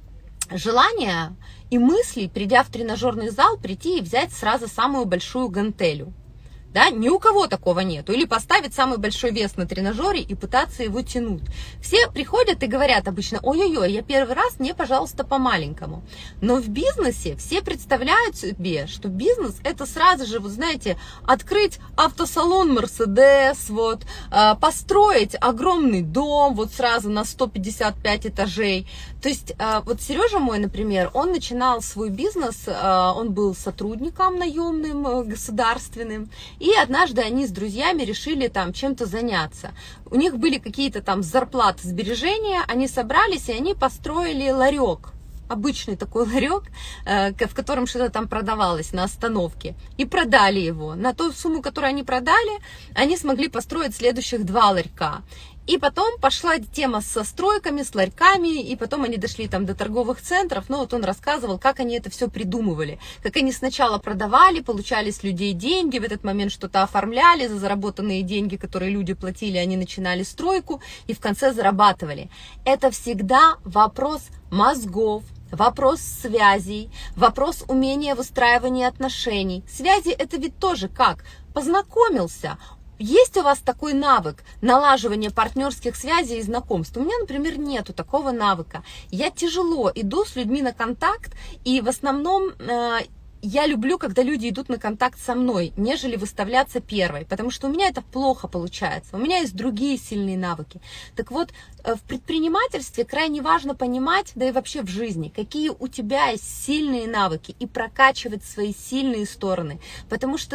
[SPEAKER 1] желание и мысли, придя в тренажерный зал, прийти и взять сразу самую большую гантелю. Да, ни у кого такого нету. Или поставить самый большой вес на тренажере и пытаться его тянуть. Все приходят и говорят обычно: ой-ой-ой, я первый раз, мне, пожалуйста, по-маленькому. Но в бизнесе все представляют себе, что бизнес это сразу же, вот знаете, открыть автосалон Мерседес, вот, построить огромный дом, вот сразу на 155 этажей. То есть вот Сережа мой, например, он начинал свой бизнес, он был сотрудником наемным, государственным, и однажды они с друзьями решили там чем-то заняться. У них были какие-то там зарплаты, сбережения, они собрались и они построили ларек. Обычный такой ларек, в котором что-то там продавалось на остановке, и продали его. На ту сумму, которую они продали, они смогли построить следующих 2 ларька. И потом пошла тема со стройками, с ларьками, и потом они дошли там до торговых центров. Ну вот он рассказывал, как они это все придумывали, как они сначала продавали, получали с людей деньги, в этот момент что-то оформляли, за заработанные деньги, которые люди платили, они начинали стройку и в конце зарабатывали. Это всегда вопрос мозгов, вопрос связей, вопрос умения выстраивания отношений. Связи это ведь тоже как? Познакомился. Есть у вас такой навык налаживания партнерских связей и знакомств? У меня, например, нету такого навыка. Я тяжело иду с людьми на контакт, и в основном я люблю, когда люди идут на контакт со мной, нежели выставляться первой, потому что у меня это плохо получается, у меня есть другие сильные навыки. Так вот, в предпринимательстве крайне важно понимать, да и вообще в жизни, какие у тебя есть сильные навыки и прокачивать свои сильные стороны, потому что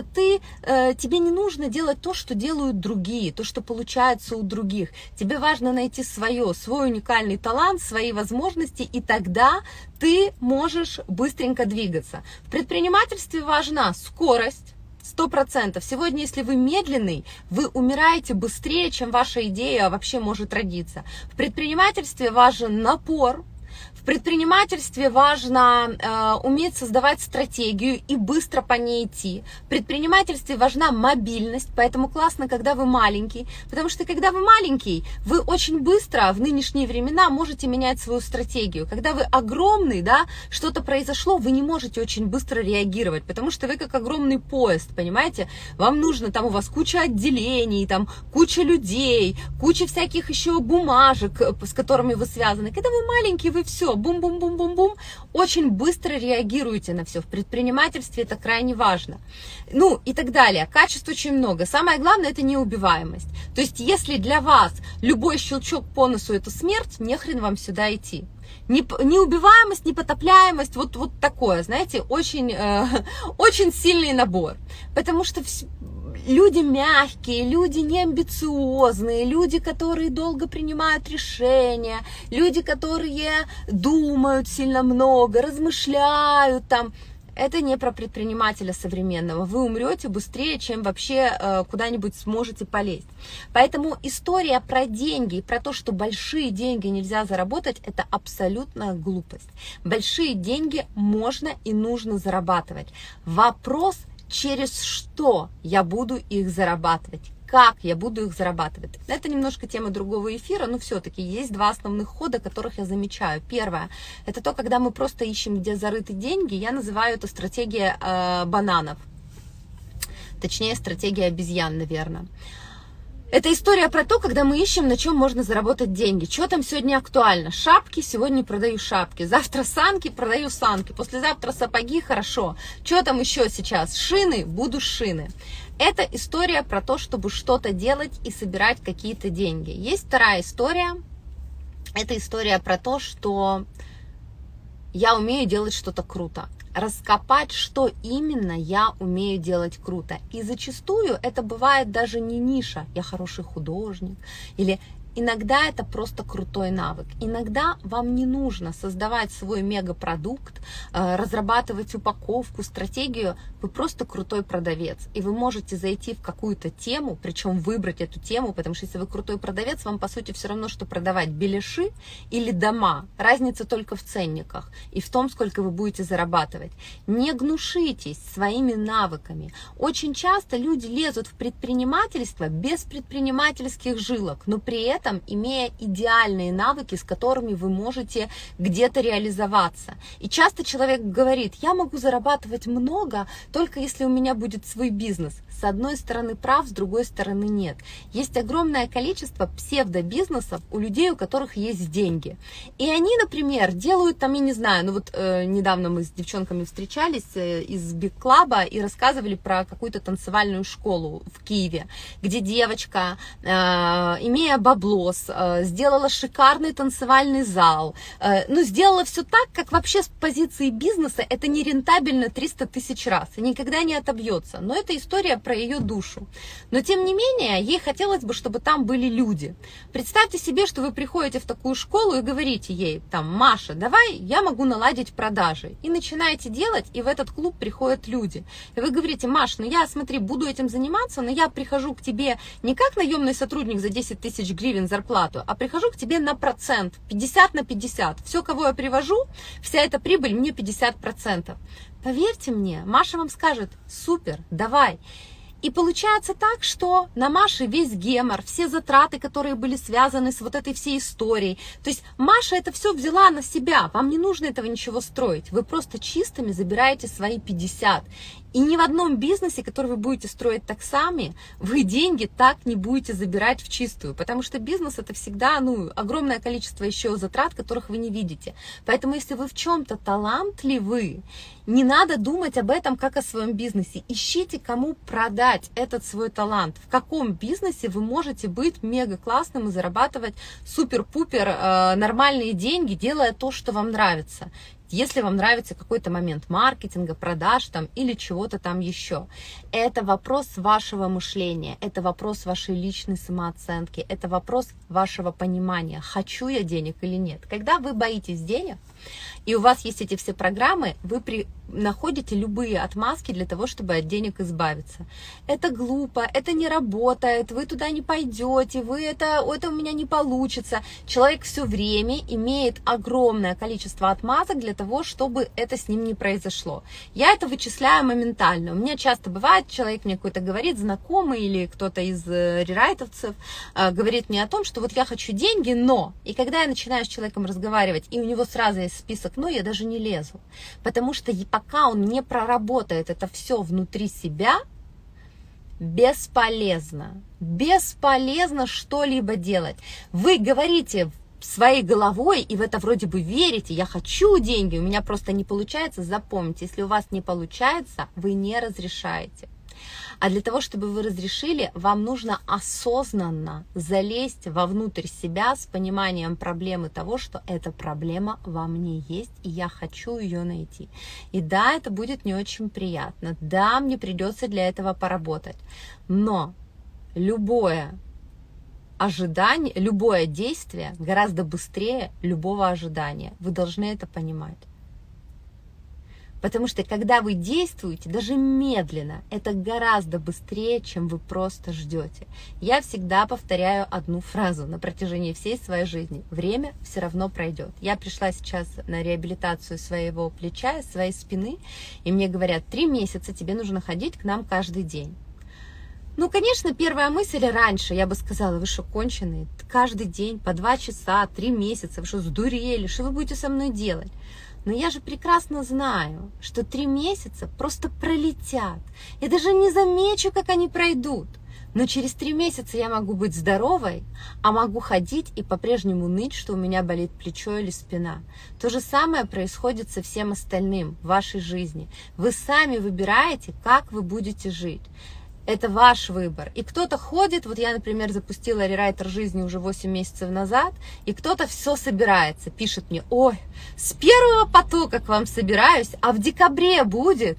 [SPEAKER 1] тебе не нужно делать то, что делают другие, то, что получается у других. Тебе важно найти свой уникальный талант, свои возможности, и тогда ты можешь быстренько двигаться. В предпринимательстве важна скорость, 100%. Сегодня, если вы медленный, вы умираете быстрее, чем ваша идея вообще может родиться. В предпринимательстве важен напор. В предпринимательстве важно уметь создавать стратегию и быстро по ней идти. В предпринимательстве важна мобильность, поэтому классно, когда вы маленький, потому что когда вы маленький, вы очень быстро в нынешние времена можете менять свою стратегию. Когда вы огромный, да, что-то произошло, вы не можете очень быстро реагировать, потому что вы как огромный поезд, понимаете? Вам нужно, там у вас куча отделений, там куча людей, куча всяких еще бумажек, с которыми вы связаны. Когда вы маленький, вы все, бум-бум-бум-бум-бум, очень быстро реагируете на все. В предпринимательстве это крайне важно. Ну и так далее. Качеств очень много. Самое главное — это неубиваемость. То есть если для вас любой щелчок по носу — это смерть, нехрен вам сюда идти. Неубиваемость, непотопляемость, вот такое, знаете, очень, очень сильный набор. Потому что люди мягкие, люди неамбициозные, люди, которые долго принимают решения, люди, которые думают сильно много, размышляют там. Это не про предпринимателя современного. Вы умрете быстрее, чем вообще куда-нибудь сможете полезть. Поэтому история про деньги, про то, что большие деньги нельзя заработать, это абсолютная глупость. Большие деньги можно и нужно зарабатывать. Вопрос, через что я буду их зарабатывать, как я буду их зарабатывать. Это немножко тема другого эфира, но все-таки есть два основных хода, которых я замечаю. Первое, это то, когда мы просто ищем, где зарыты деньги. Я называю это стратегия бананов. Точнее, стратегия обезьян, наверное. Это история про то, когда мы ищем, на чем можно заработать деньги. Что там сегодня актуально? Шапки, сегодня продаю шапки. Завтра санки, продаю санки. Послезавтра сапоги, хорошо. Что там еще сейчас? Шины, буду шины. Это история про то, чтобы что-то делать и собирать какие-то деньги. Есть вторая история. Это история про то, что я умею делать что-то круто. Раскопать, что именно я умею делать круто. И зачастую это бывает даже не ниша. Я хороший художник. Или иногда это просто крутой навык. Иногда вам не нужно создавать свой мегапродукт, разрабатывать упаковку, стратегию. Вы просто крутой продавец. И вы можете зайти в какую-то тему, причем выбрать эту тему, потому что если вы крутой продавец, вам по сути все равно, что продавать беляши или дома. Разница только в ценниках и в том, сколько вы будете зарабатывать. Не гнушитесь своими навыками. Очень часто люди лезут в предпринимательство без предпринимательских жилок, но при этом имея идеальные навыки, с которыми вы можете где-то реализоваться. И часто человек говорит: я могу зарабатывать много, только если у меня будет свой бизнес. С одной стороны прав, с другой стороны нет. Есть огромное количество псевдобизнесов у людей, у которых есть деньги. И они, например, делают там, я не знаю, ну вот недавно мы с девчонками встречались из Big Club и рассказывали про какую-то танцевальную школу в Киеве, где девочка, имея баблос, сделала шикарный танцевальный зал, ну сделала все так, как вообще с позиции бизнеса это не рентабельно 300 тысяч раз и никогда не отобьется. Но это история про ее душу. Но тем не менее, ей хотелось бы, чтобы там были люди. Представьте себе, что вы приходите в такую школу и говорите ей, там: Маша, давай я могу наладить продажи. И начинаете делать, и в этот клуб приходят люди. И вы говорите: Маш, ну я, смотри, буду этим заниматься, но я прихожу к тебе не как наемный сотрудник за 10 тысяч гривен зарплату, а прихожу к тебе на процент, 50 на 50. Все, кого я привожу, вся эта прибыль мне 50%. Поверьте мне, Маша вам скажет: супер, давай. И получается так, что на Маше весь гемор, все затраты, которые были связаны с вот этой всей историей. То есть Маша это все взяла на себя, вам не нужно этого ничего строить. Вы просто чистыми забираете свои 50. И ни в одном бизнесе, который вы будете строить так сами, вы деньги так не будете забирать в чистую. Потому что бизнес это всегда огромное количество еще затрат, которых вы не видите. Поэтому если вы в чем-то талантливы, Не надо думать об этом как о своем бизнесе. Ищите, кому продать этот свой талант. В каком бизнесе вы можете быть мега классным и зарабатывать супер-пупер нормальные деньги, делая то, что вам нравится. Если вам нравится какой-то момент маркетинга, продаж там или чего-то там еще. Это вопрос вашего мышления, это вопрос вашей личной самооценки, это вопрос вашего понимания, хочу я денег или нет. Когда вы боитесь денег, и у вас есть эти все программы, вы находите любые отмазки для того, чтобы от денег избавиться. Это глупо, это не работает, вы туда не пойдете, это у меня не получится. Человек все время имеет огромное количество отмазок для того, чтобы это с ним не произошло. Я это вычисляю моментально. У меня часто бывает, человек мне какой-то говорит, знакомый или кто-то из рерайтовцев говорит мне о том, что вот я хочу деньги, но... И когда я начинаю с человеком разговаривать, и у него сразу есть список, но я даже не лезу. Потому что пока он не проработает это все внутри себя, бесполезно. Бесполезно что-либо делать. Вы говорите своей головой, и в это вроде бы верите, я хочу деньги, у меня просто не получается. Запомните, если у вас не получается, вы не разрешаете. А для того, чтобы вы разрешили, вам нужно осознанно залезть вовнутрь себя с пониманием проблемы того, что эта проблема во мне есть, и я хочу ее найти. И да, это будет не очень приятно, да, мне придется для этого поработать, но любое ожидание, любое действие гораздо быстрее любого ожидания. Вы должны это понимать. Потому что когда вы действуете, даже медленно, это гораздо быстрее, чем вы просто ждете. Я всегда повторяю одну фразу на протяжении всей своей жизни. Время все равно пройдет. Я пришла сейчас на реабилитацию своего плеча, своей спины, и мне говорят, 3 месяца тебе нужно ходить к нам каждый день. Ну, конечно, первая мысль раньше, я бы сказала, вы что, конченые? Каждый день, по 2 часа, 3 месяца, вы что, сдурели? Что вы будете со мной делать? Но я же прекрасно знаю, что 3 месяца просто пролетят. Я даже не замечу, как они пройдут. Но через 3 месяца я могу быть здоровой, а могу ходить и по-прежнему ныть, что у меня болит плечо или спина. То же самое происходит со всем остальным в вашей жизни. Вы сами выбираете, как вы будете жить. Это ваш выбор. И кто-то ходит, вот я, например, запустила рерайтер жизни уже 8 месяцев назад, и кто-то все собирается, пишет мне, ой, с первого потока к вам собираюсь, а в декабре будет.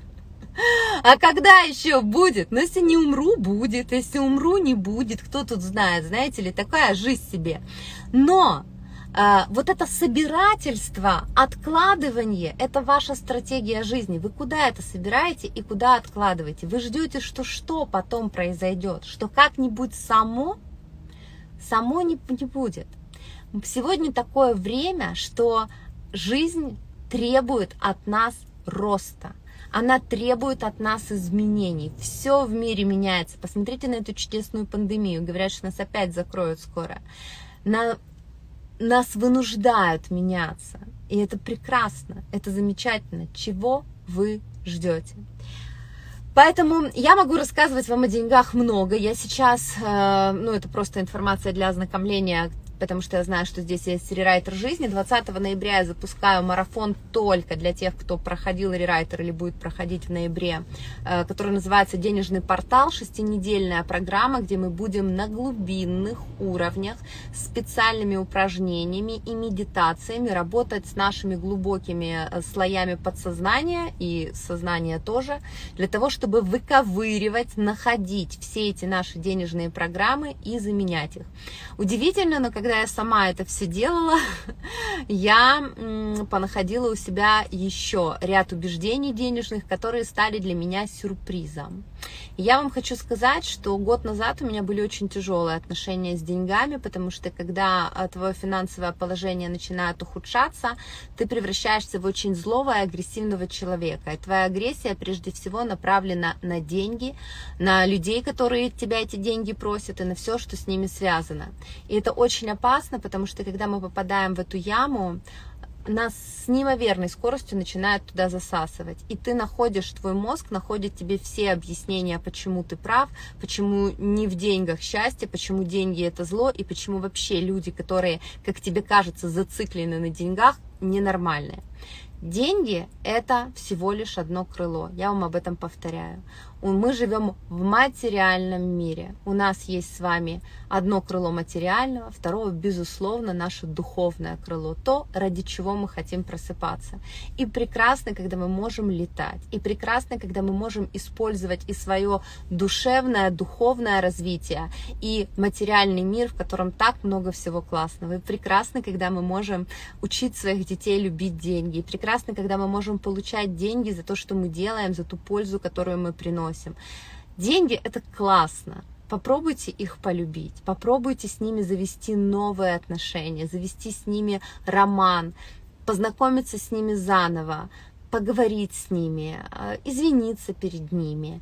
[SPEAKER 1] А когда еще будет? Ну, если не умру, будет, если умру, не будет. Кто тут знает, знаете ли, такая жизнь себе. Но вот это собирательство, откладывание, это ваша стратегия жизни. Вы куда это собираете и куда откладываете? Вы ждете, что потом произойдет, что как-нибудь само не будет. Сегодня такое время, что жизнь требует от нас роста. Она требует от нас изменений. Все в мире меняется. Посмотрите на эту чудесную пандемию. Говорят, что нас опять закроют скоро. Нас вынуждают меняться. И это прекрасно, это замечательно. Чего вы ждете? Поэтому я могу рассказывать вам о деньгах много. Я сейчас, это просто информация для ознакомления, потому что я знаю, что здесь есть рерайтер жизни. 20 ноября я запускаю марафон только для тех, кто проходил рерайтер или будет проходить в ноябре, который называется «Денежный портал». 6-недельная программа, где мы будем на глубинных уровнях с специальными упражнениями и медитациями работать с нашими глубокими слоями подсознания и сознания тоже, для того, чтобы выковыривать, находить все эти наши денежные программы и заменять их. Удивительно, но когда я сама это все делала, я понаходила у себя еще ряд убеждений денежных, которые стали для меня сюрпризом. И я вам хочу сказать, что год назад у меня были очень тяжелые отношения с деньгами, потому что когда твое финансовое положение начинает ухудшаться, ты превращаешься в очень злого и агрессивного человека. И твоя агрессия прежде всего направлена на деньги, на людей, которые тебя эти деньги просят, и на все, что с ними связано. И это очень опасно, потому что когда мы попадаем в эту яму, нас с неимоверной скоростью начинает туда засасывать. И твой мозг находит тебе все объяснения, почему ты прав, почему не в деньгах счастье, почему деньги это зло, и почему вообще люди, которые, как тебе кажется, зациклены на деньгах, ненормальные. Деньги – это всего лишь одно крыло. Я вам об этом повторяю. Мы живем в материальном мире. У нас есть с вами одно крыло материального, второе, безусловно, наше духовное крыло, то, ради чего мы хотим просыпаться. И прекрасно, когда мы можем летать. И прекрасно, когда мы можем использовать и свое душевное, духовное развитие, и материальный мир, в котором так много всего классного. И прекрасно, когда мы можем учить своих детей любить деньги. И прекрасно, когда мы можем получать деньги за то, что мы делаем, за ту пользу, которую мы приносим. Деньги — это классно. Попробуйте их полюбить, попробуйте с ними завести новые отношения, завести с ними роман, познакомиться с ними заново, поговорить с ними, извиниться перед ними,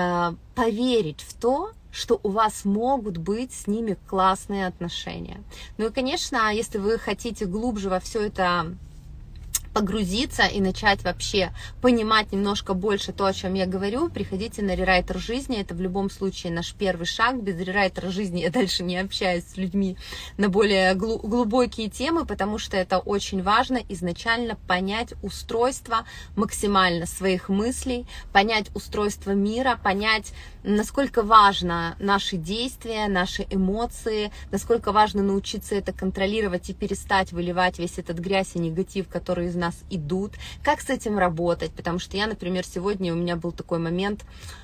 [SPEAKER 1] поверить в то, что у вас могут быть с ними классные отношения. Ну и, конечно, если вы хотите глубже во все это погрузиться и начать вообще понимать немножко больше то, о чем я говорю, приходите на рерайтер жизни. Это в любом случае наш первый шаг. Без рерайтера жизни я дальше не общаюсь с людьми на более глубокие темы, потому что это очень важно изначально понять устройство максимально своих мыслей, понять устройство мира, понять, насколько важно наши действия, наши эмоции, насколько важно научиться это контролировать и перестать выливать весь этот грязь и негатив, который из нас идут, как с этим работать, потому что я, например, сегодня у меня был такой момент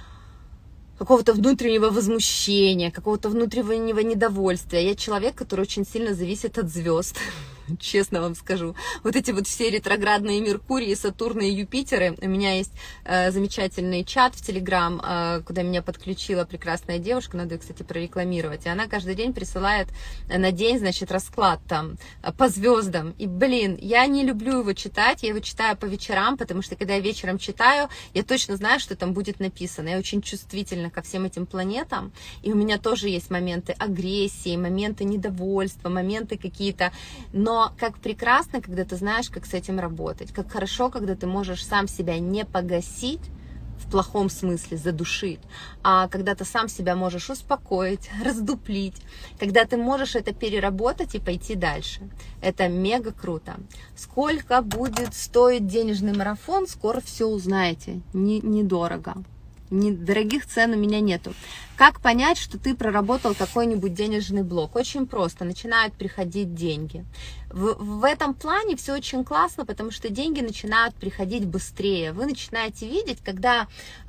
[SPEAKER 1] какого-то внутреннего возмущения, какого-то внутреннего недовольствия. Я человек, который очень сильно зависит от звезд. Честно вам скажу. Вот эти вот все ретроградные Меркурии, Сатурны и Юпитеры. У меня есть замечательный чат в Телеграм, куда меня подключила прекрасная девушка, надо ее, кстати, прорекламировать. И она каждый день присылает на день, значит, расклад там по звездам. И, блин, я не люблю его читать, я его читаю по вечерам, потому что когда я вечером читаю, я точно знаю, что там будет написано. Я очень чувствительна ко всем этим планетам. И у меня тоже есть моменты агрессии, моменты недовольства, моменты какие-то... Но как прекрасно, когда ты знаешь, как с этим работать, как хорошо, когда ты можешь сам себя не погасить, в плохом смысле задушить, а когда ты сам себя можешь успокоить, раздуплить, когда ты можешь это переработать и пойти дальше. Это мега круто. Сколько будет стоить денежный марафон, скоро все узнаете. Недорого. Дорогих цен у меня нету. Как понять, что ты проработал какой-нибудь денежный блок? Очень просто. Начинают приходить деньги. В этом плане все очень классно, потому что деньги начинают приходить быстрее. Вы начинаете видеть, когда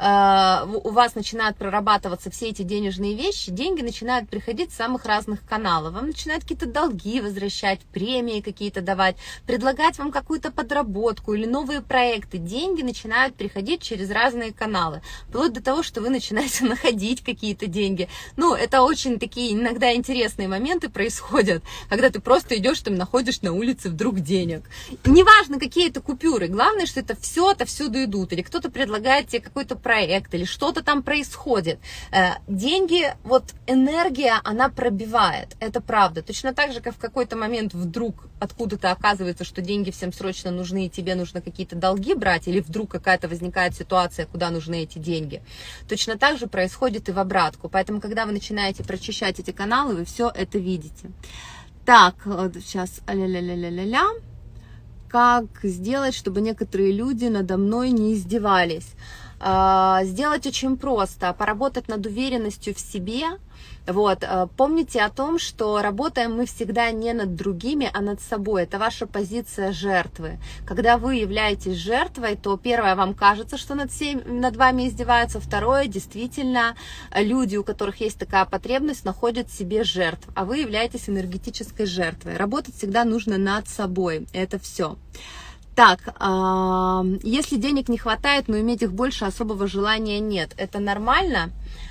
[SPEAKER 1] у вас начинают прорабатываться все эти денежные вещи, деньги начинают приходить с самых разных каналов. Вам начинают какие-то долги возвращать, премии какие-то давать, предлагать вам какую-то подработку или новые проекты. Деньги начинают приходить через разные каналы. Вплоть до того, что вы начинаете находить какие-то деньги. Ну, это очень такие иногда интересные моменты происходят, когда ты просто идешь, там находишь на улице вдруг денег. Неважно, какие это купюры, главное, что это все отовсюду идут, или кто-то предлагает тебе какой-то проект, или что-то там происходит. Деньги, вот энергия, она пробивает, это правда. Точно так же, как в какой-то момент вдруг откуда-то оказывается, что деньги всем срочно нужны, и тебе нужно какие-то долги брать, или вдруг какая-то возникает ситуация, куда нужны эти деньги. Точно так же происходит и в обратку. Поэтому, когда вы начинаете прочищать эти каналы, вы все это видите. Так, сейчас, ля-ля-ля-ля-ля-ля. Как сделать, чтобы некоторые люди надо мной не издевались? Сделать очень просто. Поработать над уверенностью в себе. Вот. Помните о том, что работаем мы всегда не над другими, а над собой. Это ваша позиция жертвы. Когда вы являетесь жертвой, то первое, вам кажется, что над вами издеваются. Второе, действительно, люди, у которых есть такая потребность, находят в себе жертв, а вы являетесь энергетической жертвой. Работать всегда нужно над собой. Это все. Так, если денег не хватает, но иметь их больше особого желания нет. Это нормально?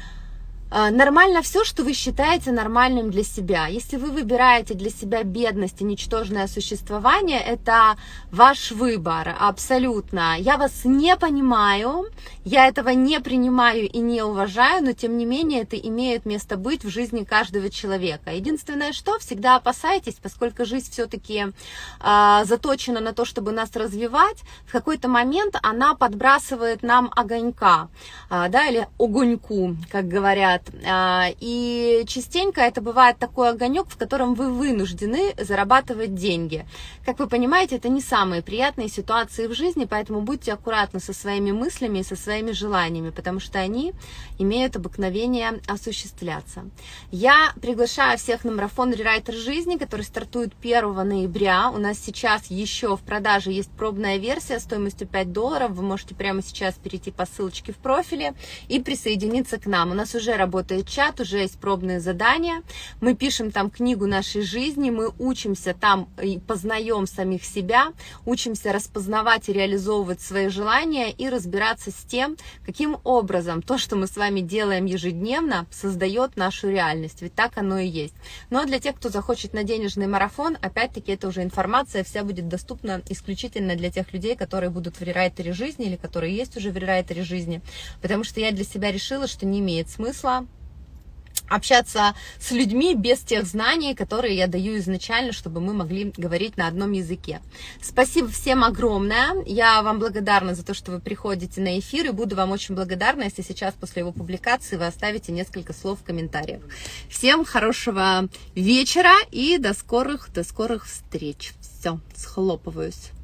[SPEAKER 1] Нормально все, что вы считаете нормальным для себя. Если вы выбираете для себя бедность и ничтожное существование, это ваш выбор, абсолютно. Я вас не понимаю, я этого не принимаю и не уважаю, но тем не менее это имеет место быть в жизни каждого человека. Единственное, что всегда опасайтесь, поскольку жизнь все-таки заточена на то, чтобы нас развивать, в какой-то момент она подбрасывает нам огонька, да, или огоньку, как говорят И частенько это бывает такой огонек, в котором вы вынуждены зарабатывать деньги. Как вы понимаете, это не самые приятные ситуации в жизни, поэтому будьте аккуратны со своими мыслями и со своими желаниями, потому что они имеют обыкновение осуществляться. Я приглашаю всех на марафон «Рерайтер жизни», который стартует 1 ноября. У нас сейчас еще в продаже есть пробная версия стоимостью $5. Вы можете прямо сейчас перейти по ссылочке в профиле и присоединиться к нам. У нас уже работает чат, уже есть пробные задания. Мы пишем там книгу нашей жизни, мы учимся там и познаем самих себя, учимся распознавать и реализовывать свои желания и разбираться с тем, каким образом то, что мы с вами делаем ежедневно, создает нашу реальность. Ведь так оно и есть. Но для тех, кто захочет на денежный марафон, опять-таки это уже информация вся будет доступна исключительно для тех людей, которые будут в рерайтере жизни или которые есть уже в рерайтере жизни. Потому что я для себя решила, что не имеет смысла общаться с людьми без тех знаний, которые я даю изначально, чтобы мы могли говорить на одном языке. Спасибо всем огромное. Я вам благодарна за то, что вы приходите на эфир, и буду вам очень благодарна, если сейчас после его публикации вы оставите несколько слов в комментариях. Всем хорошего вечера и до скорых встреч. Все, схлопываюсь.